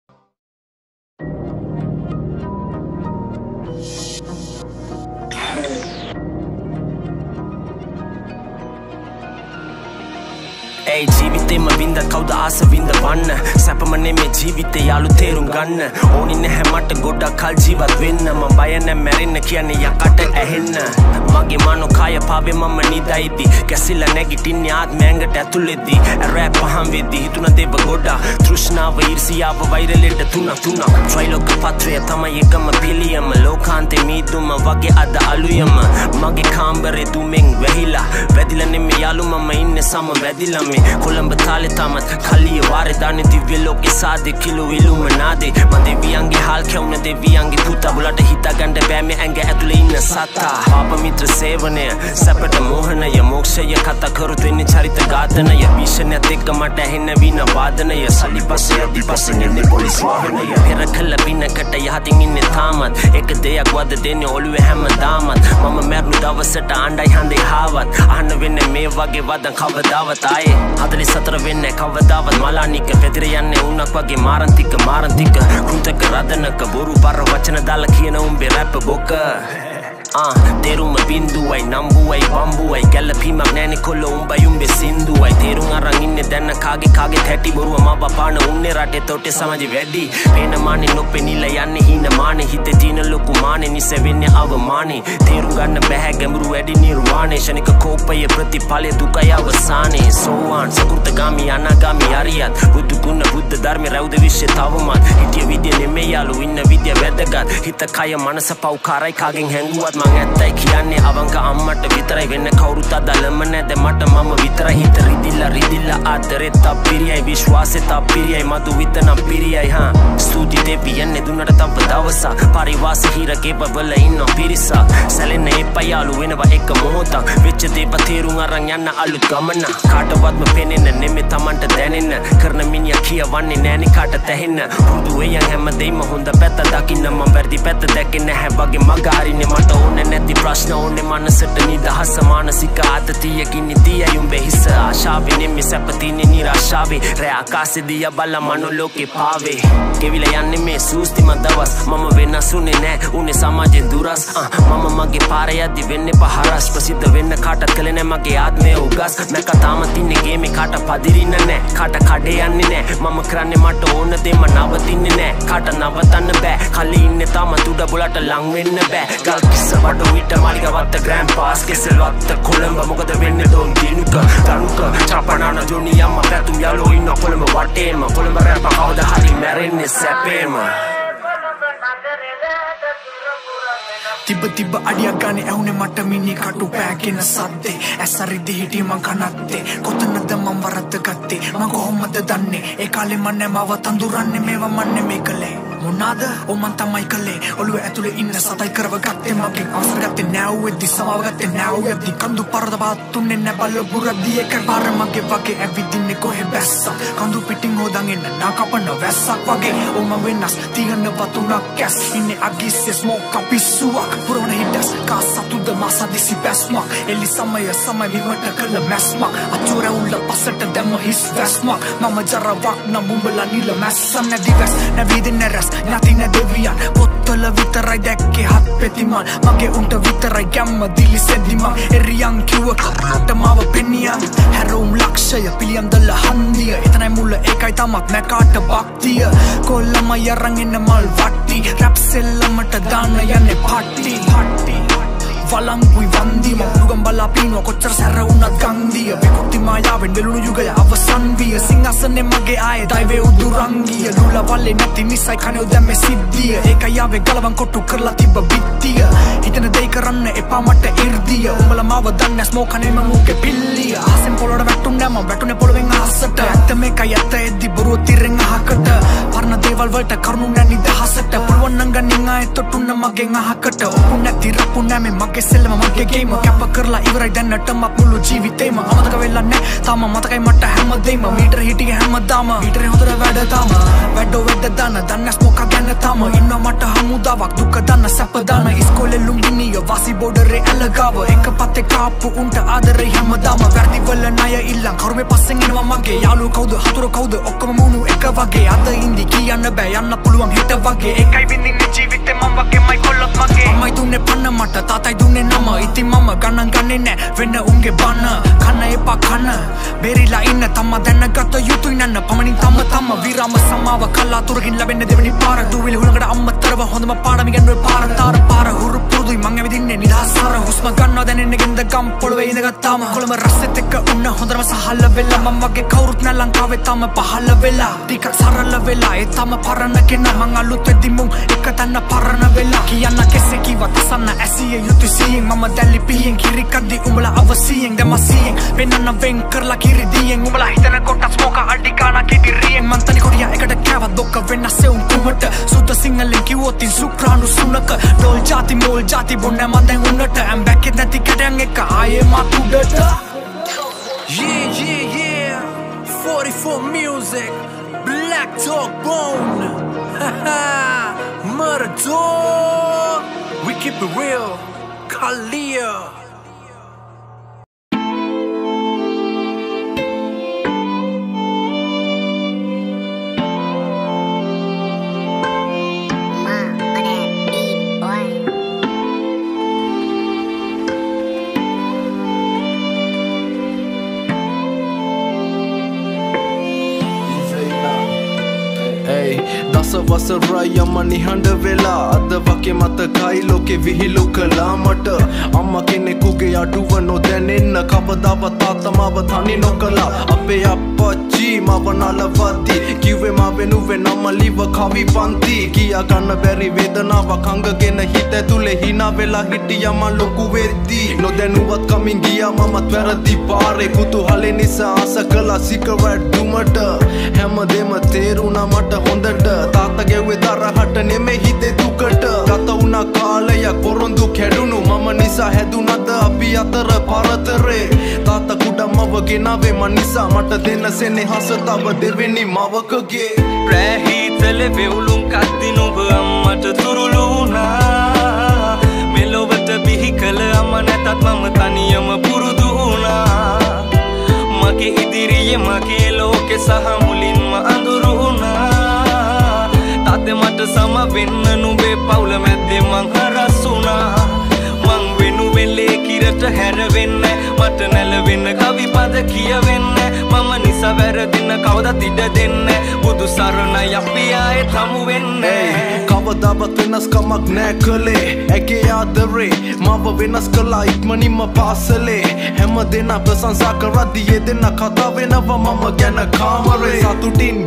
Hey, ජීවිතේම වින්ද කවුද ආස වින්ද වන්න සැපම නෙමේ ජීවිතේ යාළු තේරුම් ගන්න ඕනි නැහැ මට ගොඩක් කල් ජීවත් වෙන්න මම බය නැ මැරෙන්න කියන්නේ යකට ඇහෙන්න මගේ මනෝ කය පාවේ මම නිදයිති කැසිලා නැගිටින්නේ ආත්මය ඇඟට ඇතුළෙද්දී රැප් පහම් වෙද්දී හිතුණ දේව ගොඩක් තෘෂ්ණාව ඊර්ෂියාව වෛරලෙට තුන තුන ත්‍රිලෝක පත්‍රය තමයි එකම පිළියම ලෝකාන්තේ මීදුම වගේ අද අලුයම මගේ කාමරේ දුමෙන් වැහිලා වැදිලා නෙමේ යාළු මම ඉන්නේ සම වැදිලා මේ කොළඹ තාලේ තමත් කලිය වාරේ දාන්නේ දිව්‍ය ලෝකේ සාදේ කිලෝ ඉලුමනාදේ මම දෙවියන්ගේ හාල් කැවුන දෙවියන්ගේ පුතා බුලට හිතාගන්න බෑ මේ ඇඟ ඇතුලේ ඉන්න සතා පාප මිත්‍ර සේවනය සැපට මෝහනය මොක්ෂය කතා කරුත් වෙන්නේ චරිත ඝාතනය භීෂණයත් එක්ක මට ඇහෙන වින වාදනය සල්ලි පස්සේ අදි පස්සේ ඉන්නේ පොලිස් වාහනය පෙර කළ විනකට යහතින් ඉන්නේ තාමත් එක දෙයක් වද දෙන්නේ ඔළුවේ හැමදාමත් මම මැරුණු දවසට ආණ්ඩයි හන්දේ හාවත් අහන්න වෙන්නේ මේ වගේ වදන් කවදාවත් ආයේ හතලිස් හතර වෙන්නේ කවදාවත් මලානික පෙතිර යන්නේ උණක් වගේ මාරන්තික මාරන්තික කෘතක රදනක බොරු පර වචන දාලා කියන උඹේ රැප් බොක Ah, terung binduai, nambuai, bambuai ගැලපීමක් නැනේ කොල්ලෝ උඹයි උඹේ සින්දුවයි තේරුම් අරන් ඉන්නේ දැන්න කාගේ කාගේ තැටි බොරුව මා බපාන උන්නේ රටේ තොටේ සමාජෙ වැඩි පේන මානේ නොපෙනිලා යන්නේ හින මානේ හිතේ තියෙන ලොකු මානේ නිසෙවෙන්නේ අවමානේ තේරුම් ගන්න බෑ ගැඹුරු වැඩි නිර්වාණේ ශනික කෝපය ප්‍රතිඵලය දුකයි අවසානේ සෝවාන් සකෘතගාමි අනාගාමි අරියත් බුදු ගුණ බුද්ධ ධර්ම රැවුද විශ්ය තවමත් හිතිය විදිය නෙමෙයි යාළු ඉන්න විදිය වැදගත් හිත කය මනස පව්කාරයි කාගෙන් හැංගුවත් මං ඇත්තයි කියන්නේ අවංක අම්මට විතරයි වෙන්න කවුරුත් අදලම නැද මට මම විතරයි හිත රිදිලා රිදිලා ආදරේ තප්පිරියයි විශ්වාසෙ තප්පිරියයි මදු විතනම් පිරියයි හා ස්තුති දෙවියන්නේ දුන්නට තව දවසක් පරිවාසී හිරකේ බබල ඉන්න පිරිසක් සැලෙන්න එපා යාළු වෙනවා එක මොහොතක් වෙච්ච දේප තේරුම් අරන් යන්න අලුත් ගමන කාටවත්ම පෙනෙන්න නෙමෙයි Tamanට දැනෙන්න කරන මිනිහා කියවන්නේ නෑනේ කාට ඇහෙන්න හුදු වෙයන් හැමදේම හොඳ පැත්ත දකින්න මම වැරදි පැත්ත දැකේ නැහැ වගේ මග හරින්නේ මට ඕනේ නැති ප්‍රශ්න ඕනේ මනසට නිදහස මානසික ආතතියකින් ඉතියි උඹේ හිස ආශාවේ නෙමෙයි සැපතිනේ නිරාශාවේ රෑ ආකාශේ දිය බල මනෝලෝකේ පාවේ කෙවිලා යන්නේ මේ සූස්තිම දවස් මම වෙනසුනේ නෑ උනේ සමාජෙන් දුරස් මම මගේ පාර යද්දි වෙන්නේ පහරස් ප්‍රසිද්ධ වෙන්න කාටත් කලේ නෑ මගේ ආත්මය උගස් මම තාම තින්නේ ගේමේ කාට පදිරින්න නෑ කාට කඩේ යන්නේ නෑ මම කරන්නේ මට ඕන දෙම නවතින්නේ නෑ කාට නවතන්න බෑ කලේ ඉන්නේ තාම තුඩ බොලට ලං වෙන්න බෑ ගල් කිස්ස වඩ විට මාලිගවත්ත ග්‍රෑන්ඩ් පාස් කෙසෙල්වත්ත කොළඹ මොකද වෙන්නේ දොන් දිනුක තනුක චපනාන ජොනි අම්මා පැතුම් යාලෝ ඉන්න කොළඹ වටේම කොළඹ රැප කවදා හරි මැර මැරෙන්නේ සැපේම තිබ තිබ අඩියක් ගානේ ඇහුනේ මට මිනි කටු පෑගෙන සද්දේ ඇසරිදි හිටිය මං කනත්තේ කොතනද මං වරද්ද ගත්තේ මං කොහොමද දන්නේ ඒ කාලේ මන් නැමව තඳුරන්නේ මේවා මන් නෙමේ කලේ මොනාද ඔමන් තමයි කලේ ඔළුව ඇතුලේ ඉන්න සතයි කරව ගත්තේ මගේ අවසර ගත්තේ නැව්වෙද්දි සමාව ගත්තේ නැව්වෙද්දි කඳු පරද බාතුන්නේ නැබල බුරදි එක පාර මගේ වගේ ඇවිදින්නේ කොහෙ බැස්සා කඳු පිටින් හොදන් එන්න නාකපන වැස්සක් වගේ ඔම වෙනස් තියන වතුනක් කැස් ඉන්නේ අගිස්සේ ස්මෝක් අපිස්සුවක් පුරවන හිටස් කාසතුද මාසදිසි බැස්මක් එලි සමය සමය විවට කළ මැස්මක් අචුර උල්ල පසට දැම්ම හිස් වැස්මක් මම ජරවක් නම් උඹලා නිල මැස්සම් නැදි වැස් නැවිදින්නේ රැස් නැති නැදෙවියන් පොත්තල විතරයි දැක්කේ හත් පෙතිමන් මගේ උන්ට විතරයි ගැම්ම දිලි සෙද්දිමන් එරියන් කිව්ව කපට මාව පෙනියන් හැරෝම් ලක්ෂය පිළියම්දල හන්දිය එතනයි මුල ඒකයි තමත් නැකාට භක්තිය කොල්ලම යරන් එන්න මල් වට්ටි රැප් සෙල්ලමට දාන යන්නේ පාටි පාටි වලංගුයි වන්දිය මුගම් බලා පිනුව කොච්චර සැර වුණත් ගන්දිය විකෘති මායාවෙන් වෙලුණු යුගය අවසන් විය සිංහසනේ මගේ ආයේ දෛවේ උදුරංගිය ලුල වල්ලේ නැති නිසයි කනේ දැම්මේ සිද්ධිය ඒකයි ආවේ ගලවන් කොටු කරලා තිබ්බ බිත්තිය හිතන දෙයි කරන්න එපා මට ඉර්දිය උඹලා මාව දන්නේ ස්මෝක් කනේ මම උගේ පිල්ලිය ආසෙන් පොළොට වැටුන්නේ මම වැටුනේ පොළොවෙන් අහසට ඇත්ත මේකයි ඇත්ත එද්දි බොරුව තිරෙන් අහකට පරණ දේවල් වලට කරුණු නැනි දහසට පුළුවන් නම් ගන්නින් ආයේ තොටුන්න මගෙන් අහකට ඔපු නැති රපු නැමේ මගේ සෙල්ලම මගේ ගේම කැප කරලා ඉවරයි දැන්නටම මුළු ජීවිතේම අමතක වෙලා නැ තාම මතකයි මට හැමදේම මීටර හිටියේ හැමදාම මීටරේ හොදට වැඩ තාම වැඩෝ වැඩ දාන දන්න ස්මෝක ගැන තාම ඉන්න මට හමුදාවක් දුක දන්න සැප දාන ඉස්කෝලේ ලුම්බිනිය වාසි බෝඩරේ ඇලගාව එක පතේ කාපු උන්ට ආදරේ හැමදාම වැඩි වල ණය ඉල්ලන් කරුමේ පස්සෙන් එනවා මගේ යාළුවෝ කවුද හතුරු කවුද ඔක්කොම මුණු එක වගේ අද ඉඳි කියන්න බෑ යන්න පුළුවන් හිට වගේ එකයි විඳින්නේ ජීවිතේ මම වගේමයි කොල්ලත් මගේ මයි දුන්නේ පන්න මට තාතයි දුන්නේ නම ඉතින් මම ගණන් ගන්නේ නෑ වෙන උන්ගේ බන කන්න එපා කන බෙරිලා ඉන්න තම දැනගත යුතුයි නන්න පමණින් තම තම විරාම සමාව කලාතුරකින් ලැබෙන දෙවෙනි පාර දුවිලි හුලඟට අම්මතරව හොඳම පාඩම ඉගෙනුවේ පාර තාර පාර හුරු පුරුදුයි මං ඇවිදින්නේ නිදහසාර හුස්ම ගන්නවා දැනෙන්නේ ගෙන්ද ගම් පොළවේ ඉඳගත්තාම කොළඹ රස්සෙත් එක්ක උන්න හොඳම සහල්ල වෙලා මම වගේ කවුරුත් නෑ ලංකාවේ තම පහළ වෙලා ටිකක් සරල වෙලා ඒ තම පරණ කෙනා මං අලුත් වෙද්දි මුන් එක තැන පරණ වෙලා කියන්න කෙසේ කිව්වත් අසන්න ඇසිය යුතුයි සියෙන් මම දැලි පියෙන් කිරි කද්දි උඹලා අවසියෙන් දැන් මසියෙන් වෙනන්න වෙන් කරලා කිරි දියෙන් උඹලා හිතන කොට ස්මෝක අඩි ගාන කිදිරියෙන් මන් තනි කොඩියා එකට කෑවත් දොක්ක වෙනස් එවුන් කුමට සුද්ධ සිංහලෙන් කිව්වොත් ඉන් සුක්‍රාණු සුනක ඩෝල් ජාති මෝල් ජාති බොන්න මන් දැන් උන්නට ඇම් බැක් එක නැති කඩයන් එක ආයේ මත් උඩට Yeah, yeah, yeah. forty-four music. Black Dog Bone. Haha. Murder Dog. We keep it real. Kalia. දසවසරයි යම නිහඬ වෙලා අද වගේ මතකයි ලෝකෙ විහිළු කළා මට අම්මා කෙනෙකුගේ අඩුව නොදැනෙන්න කවදාවත් තාත්තමාව තනි නොකළා අපේ අප්පච්චි මව නලවද්දි කිව්වේ මා වෙනුවෙන් අම්මලිව කවි පන්ති කියා ගන්න බැරි වේදනාවක් අංගගෙන හිත ඇතුලේ hina වෙලා හිටියා මම ලොකු වෙද්දි නොදැනුවත් කමින් ගියා මමත් වැරදි පාරේ කුතුහලෙ නිසා ආස කළා සිගරට් දුමට හැමදේම තේරුණා මට හොඳට තාත්තා ගෙව්වේ තරහට නෙමෙයි හිතේ දුකට ගත වුණා කාලයක් පොරොන්දු කැඩුණු මම නිසා හැදුනද අපි අතර පරතරේ තාත්තා කුඩම්මව ගෙනාවේ මන් නිසා මට දෙන්න සෙනෙහස තව දෙවෙනි මවකගේ රෑ හිතලේ වෙවුලුම් කද්දි නුඹ අම්මට තුරුළු වුණා මෙලොවට බිහි කළ අම්ම නැතත් මම තනියම පුරුදු වුණා මගේ ඉදිරියේ මගේ ලෝකේ සහ මුලින්ම අඳුරු වුණා තාත්තේ මට සම වෙන්න නුඹේ පවුල මැද්දේ මං හරස් වුණා මං වෙනුවෙන් ලේ කිරට හැරවෙන්න මට නැලවෙන්න කවි පද කියවෙන්න මම නිසා වැරදින කවදත් ඉඩ දෙන්න බුදු සරණයි අපි ආයෙත් හමු වෙන්න කවදාවත් වෙනස් කමක් නෑ කළේ ඇගේ ආදරේ මව වෙනස් කළා ඉක්මනින්ම පාසලේ හැම දෙනා ප්‍රශංසා කරද්දී දෙන්න කතා වෙනවා මම ගැන කාමරේ සතුටින් ගෙවි ගිය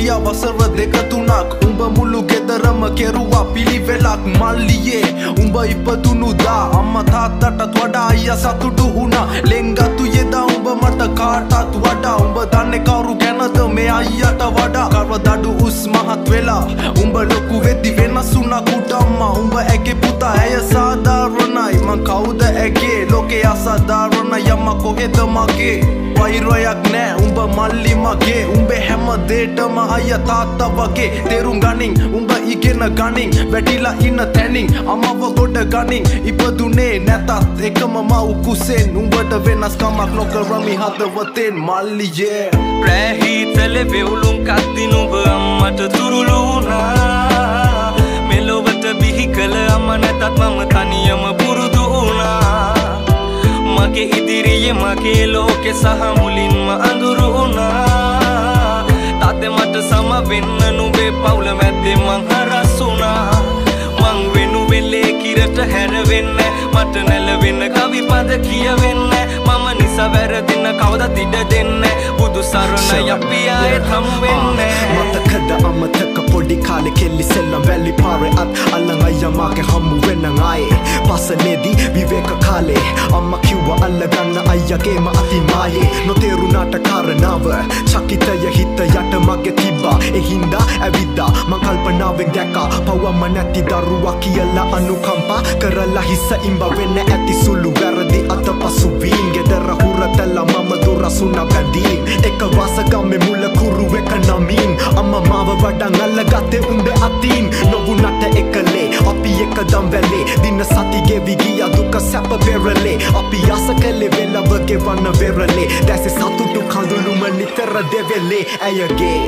හිටියා වසර දෙක තුනක් උඹ මුළු ගෙදරම කෙරුවා පිළිවෙලක් මල්ලියේ උඹ ඉපදුණු දා අම්මා තාත්තටත් වඩා අයියා සතුටු වුණා ලෙන්ගතු යෙදා උඹ මට කාටත් වඩා උඹ දන්නේ කවුරු ගැනද මේ අයියට වඩා කරවදඩු උස් මහත් වෙලා උඹ ලොකු වෙද්දි වෙනස් වුණා කුඩම්මා උඹ ඇගේ පුතා ඇය සාධාරණයි මං කවුද ඇගේ ලෝකේ අසාධාරණ යම කොහෙද මගේ වෛරයක් නෑ උඹ මල්ලි මගේ උඹේ හැම දේටම අයියා තාත්තා වගේ තේරුම් ගනින් උඹ ඉගෙන ගනින් වැටිලා ඉන්න තැනින් අමව ගොඩ ගනින් ඉපදුනේ නැතත් එකම මව් කුසෙන් උඹට වෙනස්කමක් නොකරමි හදවතෙන් මල්ලියේ රැහිතල වෙවුලුම් කද්දි නුඹ අම්මට තුරුළු වුණා මෙලොවට බිහි කළ අම්ම නැතත් මම තනියම පුරුදු වුණා මගේ ඉදිරියේ මගේ ලෝකෙ සහ මුලින්ම අඳුරු වුණා තාත්තේ මට සම වෙන්න නුඹේ පවුල මැද්දේ මං හරස් වුණා මං වෙනුවෙන් ලේ කිරට හැරෙන්නේ මට නැලවෙන්න කවි පද කියවෙන්නේ මම නිසා වැරදින්න කවදත් ඉඩ දෙන්නේ බුදු සරණ යපි ආයෙත් හම් වෙන්නේ මතකද අමතක පොඩි කාලේ කෙල්ලි සෙල්ලම් වැලි පාරේ අත් අල්ලන් අයියා මාගේ හමු වෙන්න ආයේ පසලේදී විවේක කාලේ අම්මා කිව්වා අල්ලගන්න අයියාගේම අති මායේ නොතේරුණාට කාරණාව චකිතය හිත යට මගේ තිබ්බා ඒ හින්දා ඇවිද්දා මං කල්පනාවෙන් දැක්කා පවම නැති දරුවා කියලා අනුකම්පා කරලා හිස ඉම්බ වෙන්න ඇති සුළු වැරදි අතපසු වීන් ගෙදර හුරතලා මම දුරසුණ බැඳීම් එක වාසගම්මේ මුල කුරු එක නමින් අම්මා මාව වඩන් අල්ලගත්තේ උඹේ අතින් නොවුනට එකලේ අපි එකදම් වැලේ දින සති ගෙවි ගියා දුක සැප පෙරලේ අපි ආස කළේ වෙලව ගෙවන්න වෙරලේ දැසේ සතුටු කඳුළුම නිතර දෙවෙලේ ඇයගේ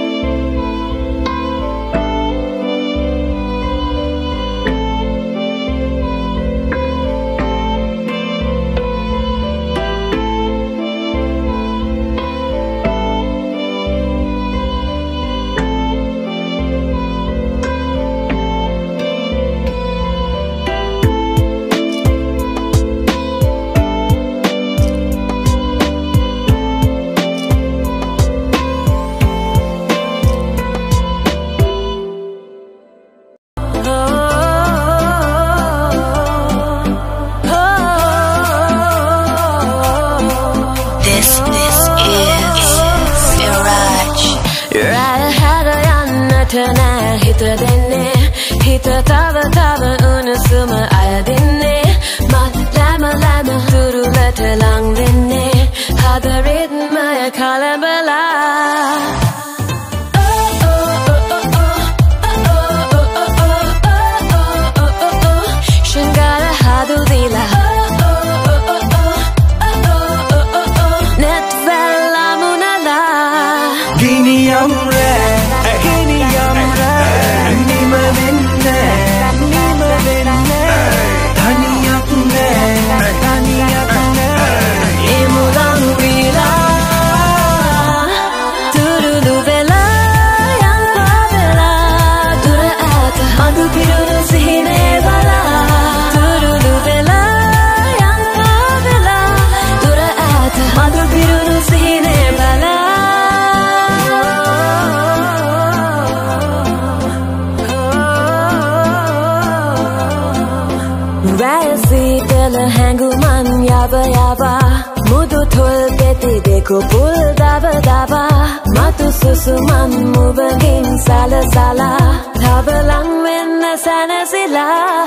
Ko pul daba daba matu susu man mubagin sala sala thabalang wenna sana sila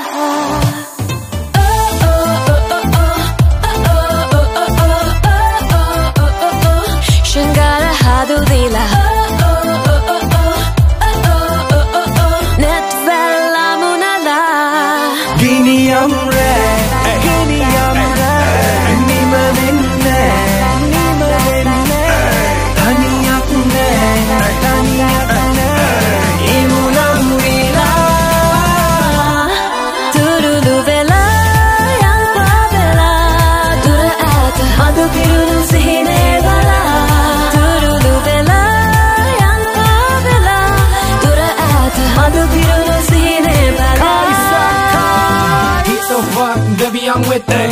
Shangara hadu dila net vela munala Gini amre Gini amre Nima minne Turulu ve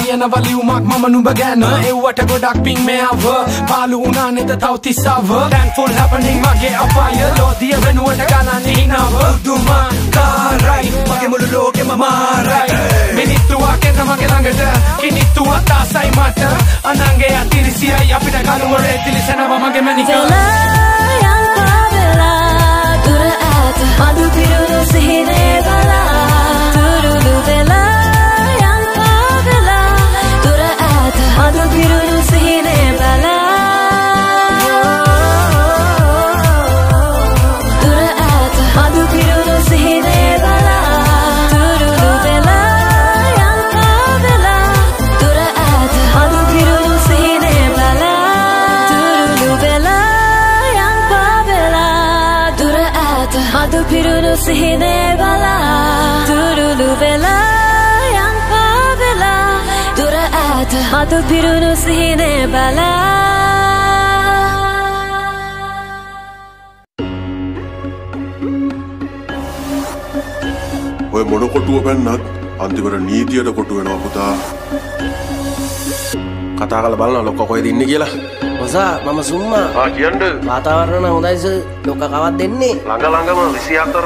ලියනවා ලියුමක් මම නුඹ ගැන එව්වට ගොඩක් පිං මෙයාව පාලු වුණා නේද තව තිස්සාව thankful happening මගේ අපාය ලෝදිය වෙනුවට ගණන් හිනාව දුමාකාරයි මගේ මුළු ලෝකෙම මාරයි මිනිත්තුවක් එන්න මගේ ළඟට කිනිත්තුවක් තාසයි මට අනංගේ අතිරිසියයි අපිට කලුවරේ තිලිසනවා මගේ මැනික දුර ඈත මధు පිරුණු සිහිනේ බලා තුරුළු වෙලා යම් පාවෙලා දුර ඈත මధు පිරුණු සිහිනේ බලා දුර ඈත මధు පිරුණු සිහිනේ බලා තුරුළු වෙලා යම් පාවෙලා දුර ඈත මధు පිරුණු සිහිනේ බලා තුරුළු වෙලා යම් පාවෙලා දුර ඈත මధు පිරුණු සිහිනේ බලා තුරුළු වෙලා යම් පාවෙලා දුර ඈත මధు පිරුණු සිහිනේ බලා ඔය මොන කොටුව පැන්නත් අන්තිමට නීතියට කොටු වෙනවා පුතා. කතා කරලා බලන්න ලොක්ක කොහෙද ඉන්නේ කියලා. ඔසා මම සුම්මා. ආ කියන්න. වාතාවරණ නම් හොඳයිස ලොක්ක කවක් දෙන්නේ. ළඟ ළඟම විසිහතර.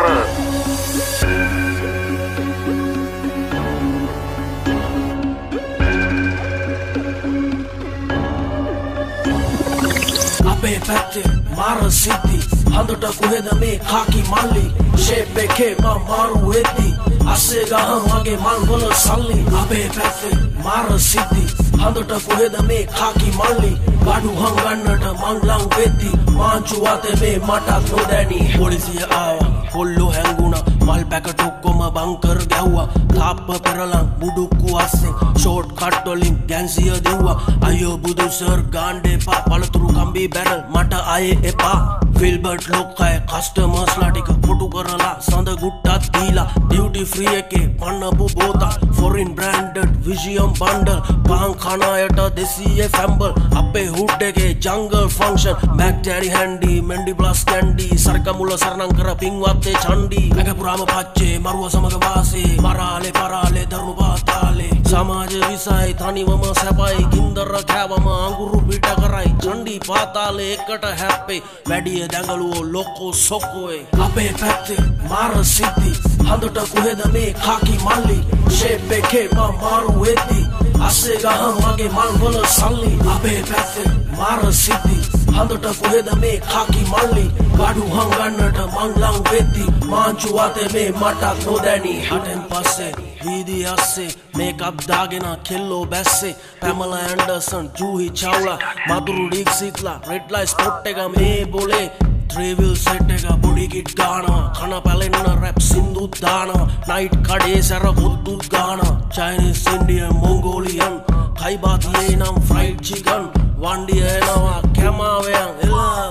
අපේ පැත්තේ මාර සිද්ධි හඳට කුහෙද මේ කාකි මල්ලි ෂේප් එකේ මම මාරු වෙද්දි අස්සේ ගහන් වගේ මල් වල සල්ලි අපේ පැත්තේ මාර සිද්ධි හඳට කුහෙද මේ කාකි මල්ලි බඩු හංගන්නට මං ලං වෙද්දි මාංචු අතේ මේ මටත් නොදැනි පොලිසිය ආවා පොල්ලෝ හැංගුණා මල් පැකට් ඔක්කොම බංකර් ගැව්වා තාප්ප පෙරලන් බුඩුක්කු අස්සෙන් ෂෝට් කට් වලින් ගැන්සිය දෙව්වා අයියෝ බුදු සර් ගාණ්ඩේ පා පළතුරු කම්බි බැරල් මට ආයේ එපා ෆිල්බර්ට් ලොක්කයි කස්ටමර්ස්ලා ටික කොටු කරලා සඳ ගුට්ටත් දීලා ඩියුටි ෆ්‍රී එකේ පන්නපු බෝතල් ෆොරින් බ්‍රෑන්ඩඩ් විසියම් බන්ඩල් පාන් කන අයට දෙසීය ෆැම්බල් අපේ හුඩ් එකේ ජංගල් ෆන්ක්ෂන් බැක්ටරි හැන්ඩි මෙන්ඩි ප්ලස් කැන්ඩි සරක මුල සරණම් කර පින්වත්තේ චණ්ඩි නැගපුරාම පච්චේ මරුව සමග වාසේ මරාලේ පරාලේ ධර්ම පාතාලේ සමාජ විසයි තනිවම සැපයි ගින්දර කෑවම අඟුරු පිට කරයි චණ්ඩි පාතාලේ එකට හැප්පේ වැඩිය දැඟලුවෝ ලොක්කෝ සොක්කෝයි අපේ පැත්තේ මාර සිද්ධි හඳට කුහෙද මේ කාකි මල්ලි ෂේප් එකේ මම මාරු වෙද්දි අස්සේ ගහන් වගේ මල් වල සල්ලි අපේ පැත්තේ මාර සිද්ධි හඳට කුහෙද මේ කාකි මල්ලි බඩු හංගන්නට මං ලං වෙද්දි මාංචු අතේ මේ මටත් නොදැනි හටෙන් පස්සේ වීදි අස්සේ මේකප් දාගෙන කෙල්ලෝ බැස්සේ පැමලා ඇන්ඩර්සන් ජූහි චව්ලා මදුරු ඩික්සිත්ලා රෙඩ් ලයිට් ස්පොට් එක මේ බොලේ ත්‍රීවිල් සෙට් එක බොඩි කිට් ගානවා කන පැලෙන්න රැප් සින්දුත් දානවා නයිට් කඩේ සැර කොත්තුත් ගානවා චයිනීස් ඉන්ඩියන් මොංගෝලියන් කයිබාතියේ නම් ෆ්‍රයිඩ් චිකන් වන්ඩිය එනවා කැමාවයන් එලා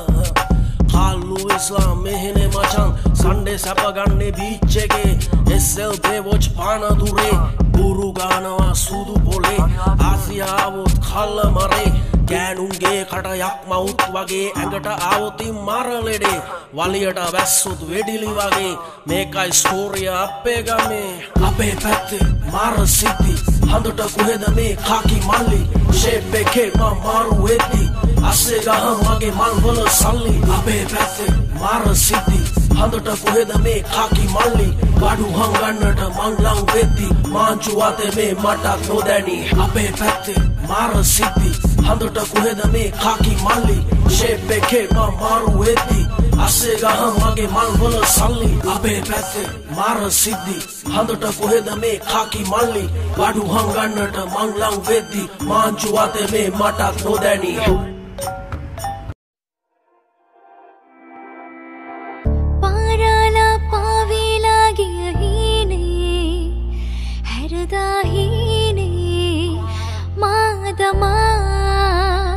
කාල්ලු ඉස්ලාම් මෙහෙනේ මචන් සන්ඩේ සැප ගන්නේ බීච් එකේ එස් එල් බේ වොච් පාන දුරේ බුරු ගානවා සුදු පොලේ ආසියාවොත් කල්ල මරේ ගෑනුන්ගේ කට යක් මවුත් වගේ ඇඟට ආවොතින් මරලෙඩේ වලියට වැස්සුත් වෙඩිලි වගේ මේකයි ස්ටෝරිය අපේ ගමේ අපේ පැත්තේ මාර සිද්ධි හඳට කුහෙද මේ කාකි මල්ලි ෂේප් එකේ මම මාරු වෙද්දි අස්සේ ගහන් වගේ මල් වල සල්ලි අපේ පැත්තේ මාර සිද්ධි හඳට කුහෙද මේ කාකි මල්ලි බඩු හංගන්නට මං ලං වෙද්දි මාංචු අතේ මේ මටත් නොදැනි අපේ පැත්තේ මාර සිද්ධි හඳට කුහෙද මේ කාකි මල්ලි ෂේප් එකේ මම මාරු වෙද්දි අස්සේ ගහන් වගේ මල් වල සල්ලි අපේ පැත්තේ මාර සිද්ධි හඳට කුහෙද මේ කාකි මල්ලි බඩු හංගන්නට මං ලං වෙද්දි මාංචු අතේ මේ මටත් නොදැනි පාරාලා පාවේලා ගිය හීනේ හැරදා හීනේ මාදමා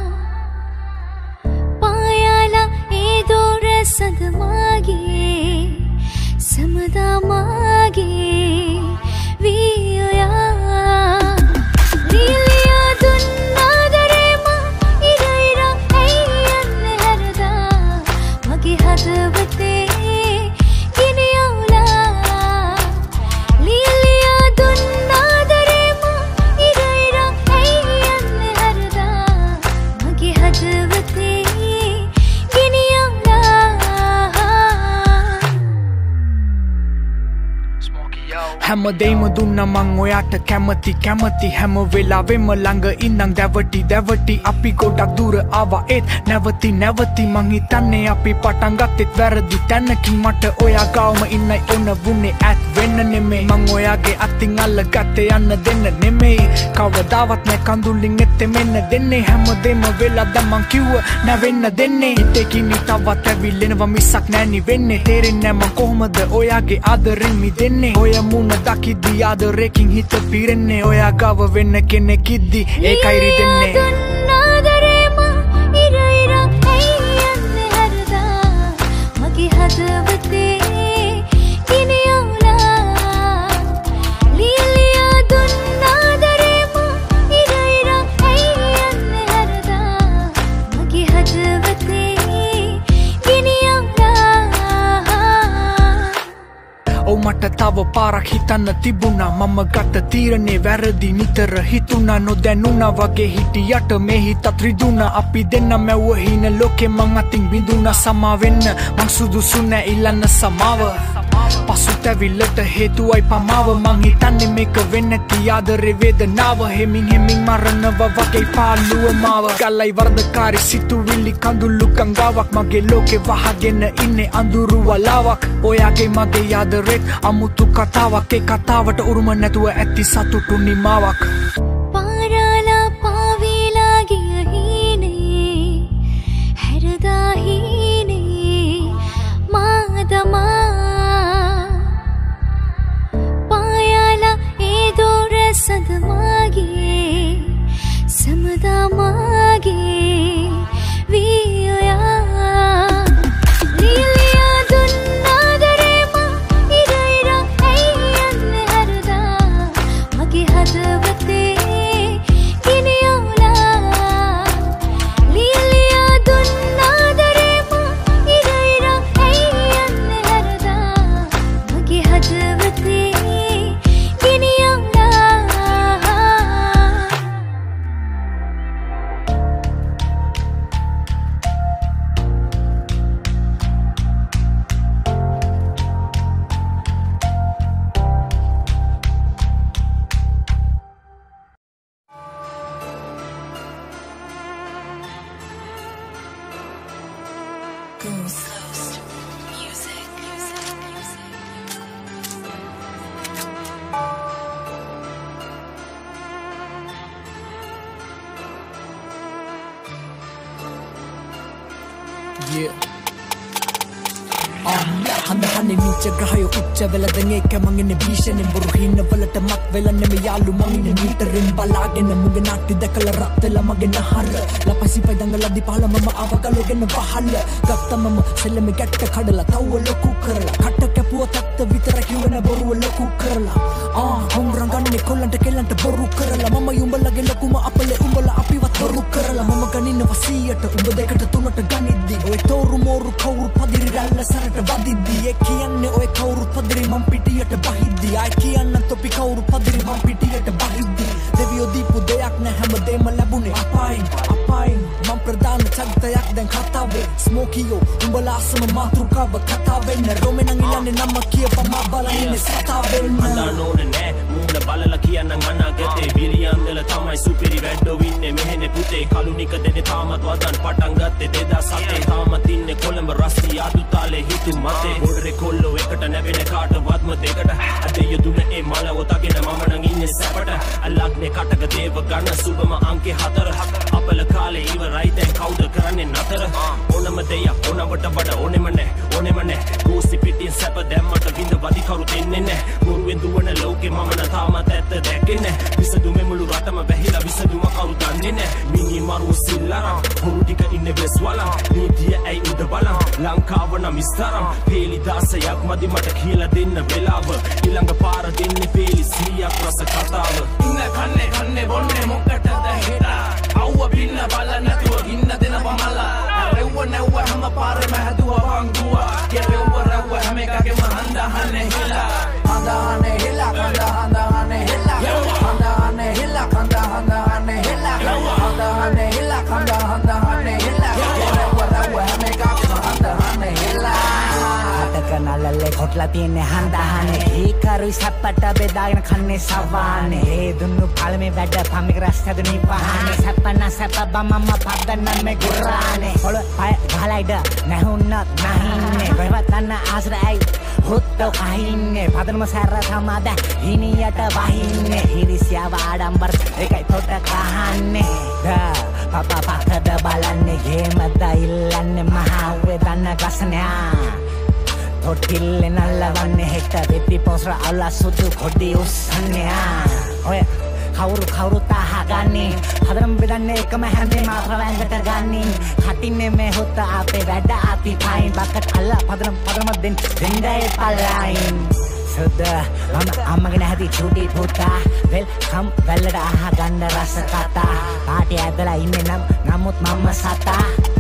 පායාලා ඒ දොර සඳ මාගේ සමදා මාගේ වියයා විලියා දුන්නාදරේම ඉර ඉර ඇයන්න හැරදා මගේ හදවතේ गिनियाला लिलिया दुन्नादरेम इर इर හැමදේම දුන්න මං ඔයාට කැමති කැමති හැම වෙලාවෙම ළඟ ඉඳන් දැවටි දැවටි අපි ගොඩක් දුර ආවා ඒත් නැවති නැවති මං හිතන්නේ අපි පටන් ගත්තෙත් වැරදි තැනකින් මට ඔයා ගාවම ඉන්නයි ඕන වුනේ ඇත් වෙන්න නෙමෙයි මං ඔයාගේ අතින් අල්ලගත්තේ යන්න දෙන්න නෙමෙයි කවදාවත් නෑ කඳුලින් එත්තේ මෙන්න දෙන්නේ හැමදේම වෙලා දැන් මං කිව්ව නැවෙන්න දෙන්නේ හිතේකින් තවත් ඇවිල්ලෙනවා මිසක් නෑනි වෙන්නේ තේරෙන්නේ නෑ මං කොහොමද ඔයාගේ ආදරෙන් මිදෙන්නේ ඔය මුණ දකිද්දි ආදරේකින් හිත පිරෙන්නේ ඔයා ගාව වෙන්න කෙනෙක් ඉද්දි ඒකයි රිදෙන්නේ දුන්නාදරේම ඉර ඉර ඇයන්නේ හරදා මගේ හදවතේ ගිනියවලා ලියලියා දුන්නාදරේම ඉර ඉර ඇයන්නේ හරදා මගේ හදවතේ ඔව් මට තව පාරක් හිතන්න තිබුණා මම ගත්ත තීරණේ වැරදි නිතර හිතුණා නොදැනුණා වගේ හිටියට මේ හිතත් රිදුණා අපි දෙන්න මැව්ව හින ලෝකෙ මං අතින් බිඳුණා සමා වෙන්න මං සුදුසු නෑ ඉල්ලන්න සමාව පසුතැවිල්ලට හේතුවයි පමාව මං හිතන්නේ මේක වෙන්නේ නැති ආදරේ වේදනාව හෙමින් හෙමින් මරනවා වගේ පාළුව මාව ගලයි වර්ධකාරී සිතුවිලි කඳුළු ගංගාවක් මගේ ලෝකේ වහගෙන ඉන්නේ අඳුරු වලාවක් ඔයාගේ මගේ ආදරේ අමුතු කතාවක් ඒ කතාවට උරුම නැතුව ඇති සතුටු නිමාවක් පාරාලා පාවිලා ගිය හීනේ හැරදා හීනේ මාදමා පායාලා ඒ දොර සඳ මාගේ සමදා මාගේ වියයා ලියලියා දුන්නාදරේම ඉර ඉර ඇයන්නේ හරදා මගේ හදවතේ ගිනියවලා ලියලියා දුන්නාදරේම ඉර ඉර ඇයන්නේ හරදා මගේ හදවතේ ගිනියවලා හඳහන්නේ නීච ග්‍රහය උච්ච වෙලා දැන් ඒක මං ඉන්නේ භීෂණෙන් බොරු හින්න වලට මත් වෙලා නෙමෙයි යාළු මං ඉන්නේ මීටරෙන් බලාගෙන මුගේ නාට්‍ය දැකලා රත් වෙලා මගේ නහර ලපසි පයි දඟලද්දි පහල මම ආව ගලගෙන වහල ගත්තා මම සෙල්ලමේ ගැට්ට කඩලා තව්ව ලොකු කරලා කට කැපුව තත්ත විතර කිව්වන බොරුව ලොකු කරලා ආ හොම්රන් ගන්නේ කොල්ලන්ට කෙල්ලන්ට බොරු කරලා මම උඹලගේ ලොකුම අපලේ උඹලා අපිවත් බොරු කරලා මම ගනින්න වසියට උඹ දෙකට තුනට ගනිද්දි ඔය තෝරු මෝරු කවුරු පදිරි රැල්ල සරට වදිද්දි ඒ කියන්නේ ඔය කවුරු පදිරි මම් පිටියට බහිද්දි ආයි කියන්න තොපි කවුරු පදිරි මම් පිටියට බහිද්දි දෙවියෝ දීපු දෙයක් නෑ හැමදේම ලැබුණේ අපායින් අපායින් මම් ප්‍රධාන චරිතයක් දැන් කතාවේ ස්මෝකියෝ උඹලා අසම මාතෘකාව කතා වෙන්න රොමෙනන් ඉලන්නේ නම කියපම බලන්නේ සතා වෙන්න අදානෝනේ නෑ මූණ බලලා කියන්නම් අනාගතේ බිලියන්දල තමයි සුපිරි වැඩෝ ඉන්නේ මෙහෙනේ පුතේ කලුනික දෙනේ තාමත් වදන් පටන් ගත්තේ දෙදාස් හතේ තාමත් ඉන්නේ කොළඹ රස්ති ආදු තාලේ හිතු මතේ බෝඩරේ කොල්ලෝ එකට නැවෙන කාටවත්ම දෙකට අදේ යදුන ඒ මල ඔතගෙන මම නං ඉන්නේ සැපට අල්ලක්නේ කටක දේව ගන්න සුබම අංකේ හතර අපල කාලේ ඉවරයි දැන් කවුද කරන්නේ නතර ඕනම දෙයක් ඕනවට වඩා ඕනෙම නෑ ඕනෙම නෑ කෝසි පිටින් සැප දැම්මට විඳ වදි කරු දෙන්නේ නෑ මුරුවෙන් දුවන ලෝකේ මම නම් තාමත් ඇත්ත දැක්කේ නෑ විසදුමේ මුළු රටම වැහිලා විසදුම කවුරු දන්නේ නෑ මිනි මරු සිල්ලරම් හොරු ටික ඉන්නේ වෙස්වලම් නීතිය ඇයි උඩ බලම් ලංකාව නම් ඉස්තරම් පේලි දාසයක් මදි මට කියලා දෙන්න වෙලාව ඊළඟ පාර දෙන්නේ පේලි සීයක් රස කතාව ඉන්න කන්නේ කන්නේ බොන්නේ මොකටද හිතා අවුව පින්න බල නැතුව ඉන්න දෙනවා මලා රෙව්ව නැව්ව හැම පාරෙම හැදුවා වංගුවා කෙරෙව්ව රව්ව හැම එකගේම හඳහන්නේ හිලා හඳහන්නේ හිලා හඳහන්නේ හිලා හඳහන්නේ හිලා හඳහන්නේ හිලා හඳහන්නේ හිලා හඳහන්නේ හිලා කෙරෙව්ව රව්ව හැම එකගේම හඳහන්නේ හිලා අතකනලලේ හොටලා තියන්නේ හන්දහනේ ඒකරුයි සැපට බෙදාගෙන කන්නේ සවානේ ඒ දුන්නු පළමේ වැඩ පම්මික රස් හැදුනි පහනේ සැපන සැප බම්මම පද්දන්න මේ ගුරානේ ඔල පය ගහලා ඉඩ නැහුන්නත් නැහින්නේ වෙවත් ගන්න ආසරයි හොත්තෝ කහින්නේ පදනම සැර සමාද හිනියට වහින්නේ ඉරිසියාව ආඩම්බර ඒකයි තොට කහන්නේ පපා පකද බලන්නේ ගේමද ඉල්ලන්නේ මහාවේ දන්න ගසනයා තොටිල්ලේ නල්ලවන්නේ හෙට වෙපි පොස්ර අල්ලා සුදු කොඩි උස්සන්නේ ඔය කවුරු කවුරු තහගන්නේ හදරම් බෙදන්නේ එකම හැන්දේ මාත්‍ර වැංගට ගන්නේ කටින්නේ මේ හොත අපේ වැඩ අපි පයින් බකට් අල්ලා පදරම් පදරම දෙන්න දෙන්නයි පල්ලයින් සුද මම අම්මගෙන හැටි චූටි පුතා වෙල්කම් වැල්ලට අහගන්න රස කතා පාටි ඇදලා ඉන්නේ නම් නමුත් මම සතා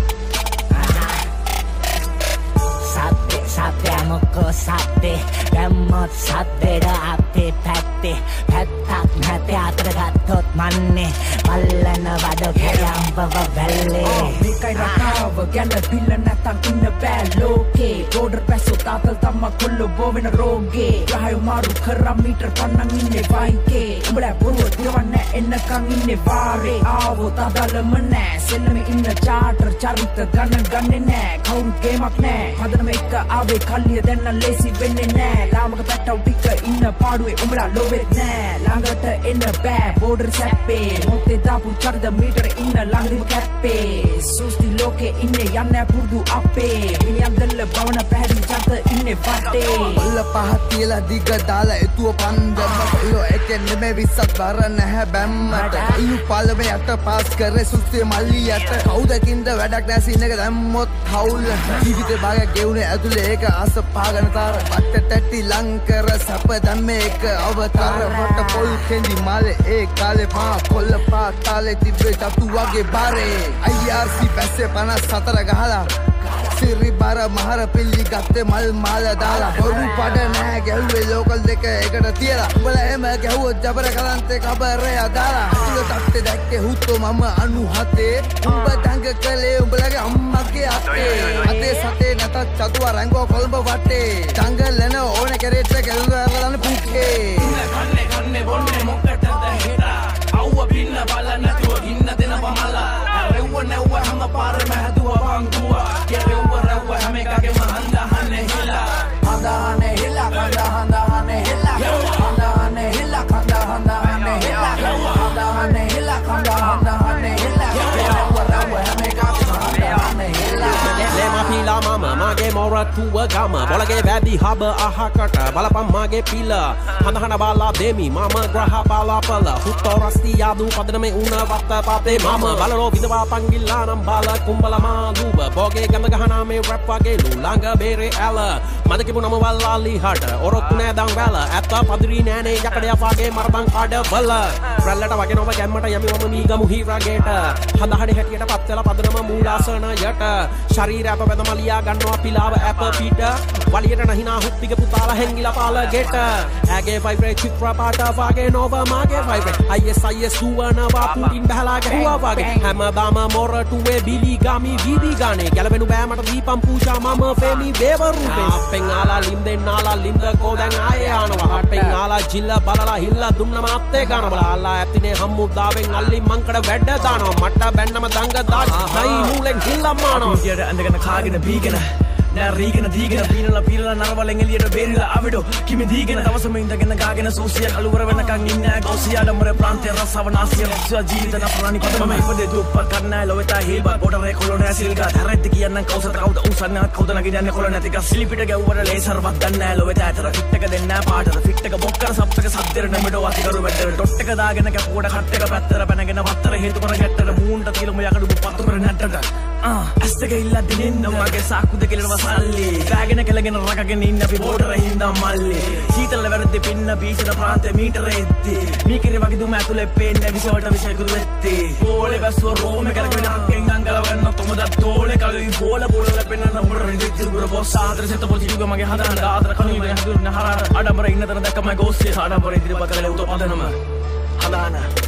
සත්‍ය සත්‍ය මොකෝ සත්‍ය දැම්මොත් සත්‍යද අපේ පැත්තේ පැත්තක් නැතේ අතර ගත්තොත් මන්නේ පල්ලන වඩ කැයම්බව වැල්ලේ මේකයි රටාව ගැන බිල්ල නැතන් ඉන්න බෑ ලෝකේ බෝඩර් පැසෝ තාතල් තම්ම කොල්ලෝ බෝවෙන රෝගේ ගහයු මාරු කරා මීටර් පන්නන් ඉන්නේ වයින්කේ උඹලා බොරුව දිවන්න එන්නකන් ඉන්නේ වාරේ ආවෝ තදලම නෑ සෙල්ලම ඉන්න චාටර් චරිත ගණන් ගන්නේ නෑ කවුරු ගේමක් නෑ හදනම එක ආවේ කල්ලිය දැන්න ලේසි වෙන්නේ නෑ ලාමක පැට්ටව ටික ඉන්න පාඩුවේ උඹලා ලෝවෙත් නෑ ළඟට එන්න බෑ බෝඩර් සැප්පේ මොත්තේ දාපු චරිත මීටර ඉන්න ළඟදිම කැප්පේ සුස්ති ලෝකේ ඉන්නේ යන්න පුරුදු අපේ මිනියන් දෙල්ල බවන පැහැදිලි චරිත ඉන්නේ වටේ ඔල්ල පහ තියලා දිග දාලා එතුව පන්දම කොල්ලෝ එකෙන් නෙමෙයි විස්සක් බර නැහැ බැම්මට අයියු පාලමේ යට පාස් කරේ සුස්තිය මල්ලියට කවුදකින්ද වැඩක් නැ සීන් එක දැම්මොත් හවුල් ජීවිතේ භාගයක් ගෙවුනේ ඇතුලේ ඒක ආස පාගන තාර බට්ට ටැටි ලංකර සැප දැම්මේ එක අවතාර මට පොල් කෙන්දි මාලේ ඒ කාලේ පා කොල්ල පා තාලේ තිබ්බේ තතු වගේ බාරේ I R C පැස්සේ පනස් හතර ගහලා සිරි බර මහර පිල්ලි ගත්තේ මල් මාල දාලා බොරු පඩ නැහැ ගැහුවේ ලෝකල් දෙක එකට තියලා උඹලා එහෙම ගැහුවොත් ජබර කලන්තේ කබරේ අදාලා අතුල තට්ටේ දැක්කේ හුත්තෝ මම අනූහතේ උඹ දඟ කලේ උඹලගේ අම්මගේ අතේ අතේ සතේ නැතත් චතුව රංගෝ කොළඹ වටේ දඟලන ඕනේ කරේට ගැලුව අරලන පුක්කේ කන්නේ කන්නේ බොන්නේ මොකටද හෙරා අවුව පින්න බලන්න නැතුව ඉන්න දෙනවා මලා රෙව්ව නැව්ව හැම පාරම හැදුවා වංගුවා රෙව්ව රෙව්ව හැම එකගේම හන්දහන්නේ හිලා හන්දහන්නේ හිලා හන්දහන්නේ හිලා හන්දහන්නේ හිලා හන්දහන්නේ හිලා හන්දහන්නේ හිලා හන්දහන්නේ හිලා රෙව්ව රෙව්ව හැම එකගේම හන්දහන්නේ හිලා ලේම පීලා මම මගේ මොරටුව ගම බොලගේ වැඩි හබ අහකට බලපම් මගේ පිල හඳහන බාලා දෙමි මම ග්‍රහ බාලාපල හුත්තෝ රස්ති යාදු පදනමේ උන වත්ත පාපේ මම බලරෝ විදවා පංගිල්ලා නම් බාල කුඹල මාළුව බෝගේ ගම ගහනා මේ රැප් වගේ ලු ළඟ බේරේ ඇල මද කිපු නම වල්ලාලි හට ඔරොත්තු නෑ දන් වැල ඇත්ත පදිරි නෑනේ යකඩය වාගේ මරබන් කාඩ බල රැල්ලට වගේ නොව ගැම්මට යමි මම මීගමු හිරගේට හඳහඩි හැටියට පත්වල පදනම මූලාසන යට ශරීර අප වැද මලියා ගන්නවා පිලාව ඇප පිට වලියට නහිනා හුත්තික පුතාලා හැංගිලා පාල ගෙට ඇගේ ෆයිබ්‍රේට් චිත්‍ර පාට වාගේ නොව මාගේ ෆයිබ්‍රේට් I S I S දුවනවා පුටින් බහලා ගැහුවා වාගේ හැමදාම මොරටුවේ බිලි ගමි වීදි ගානේ ගැලවෙනු බෑ මට දීපම් පූජා මම ෆේමි දේව රූපේ අපෙන් ආලා ලින්දෙන් ආලා ලින්ද කෝ දැන් ආයේ ආනවා අපෙන් ආලා ජිල්ල බලලා හිල්ල දුන්න මාත්තේ ගාන බලලා ඇතිනේ හම්මුදාවෙන් අල්ලි මංකඩ වැඩ දානවා මට බැන්නම දංග දාන නයි නූලෙන් හිල්ලම් මානවා විදියට ඇඳගෙන කාගෙන බීගෙන නෑ රීගෙන දීගෙන පීනලා පීනලා නරවලෙන් එළියට බේරිලා ආවිඩෝ කිමි දීගෙන දවසම ඉඳගෙන ගාගෙන සෝසිය කලවර වෙනකන් ඉන්නේ ගෝසියා ඩමර ප්‍රාන්තේ රසව නාසිය රක්ෂා ජීවිත නපරණි පදම ඉපදේ දුප්පත් කරන්නයි ලොවෙතා හේබ බොඩරේ කොලොනේ සිල්ගා තරෙත් කියන්න කවුසත කවුද උසන්න කවුද නගින්නේ කොල නැති ගස් සිලිපිට ගැව්වට ලේසර් වත් ගන්නෑ ලොවෙතා අතර ෆිට් එක දෙන්න පාටද ෆිට් එක බොක් කර සබ් එක සද්දෙර නෙමෙඩෝ අතිකරු වැඩ ඩොට් එක දාගෙන කැපුවට කට් එක පැත්තට පැනගෙන වත්තර හේතු කර ගැට්ටට මූණට තියලම යකඩු පත්තු කර නැට්ටට ආ ඇස් දෙක ඉල්ල දිනින්න මගේ සාක්කු දෙක කෙලව සල්ලි දාගෙන කෙලගෙන රකගෙන ඉන්න අපි බෝඩර හින්දා මල්ලි සීතල වැරද්දේ පින්න පීසන ප්‍රාන්තේ මීටර එද්දි මීකිරි වගේ දුම ඇතුලේ පේන්නේ විසවට විසය කුරුෙත්ති බෝලේ බස්සෝ රෝමේ කරගෙන අක්කෙන් අංගල ගන්න තොමද තෝලේ කලුයි බෝල බෝල ලැබෙන්න නඹර රිදිත් ගුර බොස් ආදර සෙත පොචිග මගේ හදන ආදර කණු ඉගෙන හදුන හරාර ආඩම්බර ඉන්න තන දැක්කම ගෝස්සේ ආඩම්බර ඉදිරිපත් කරලා උතෝ පදනම හදාන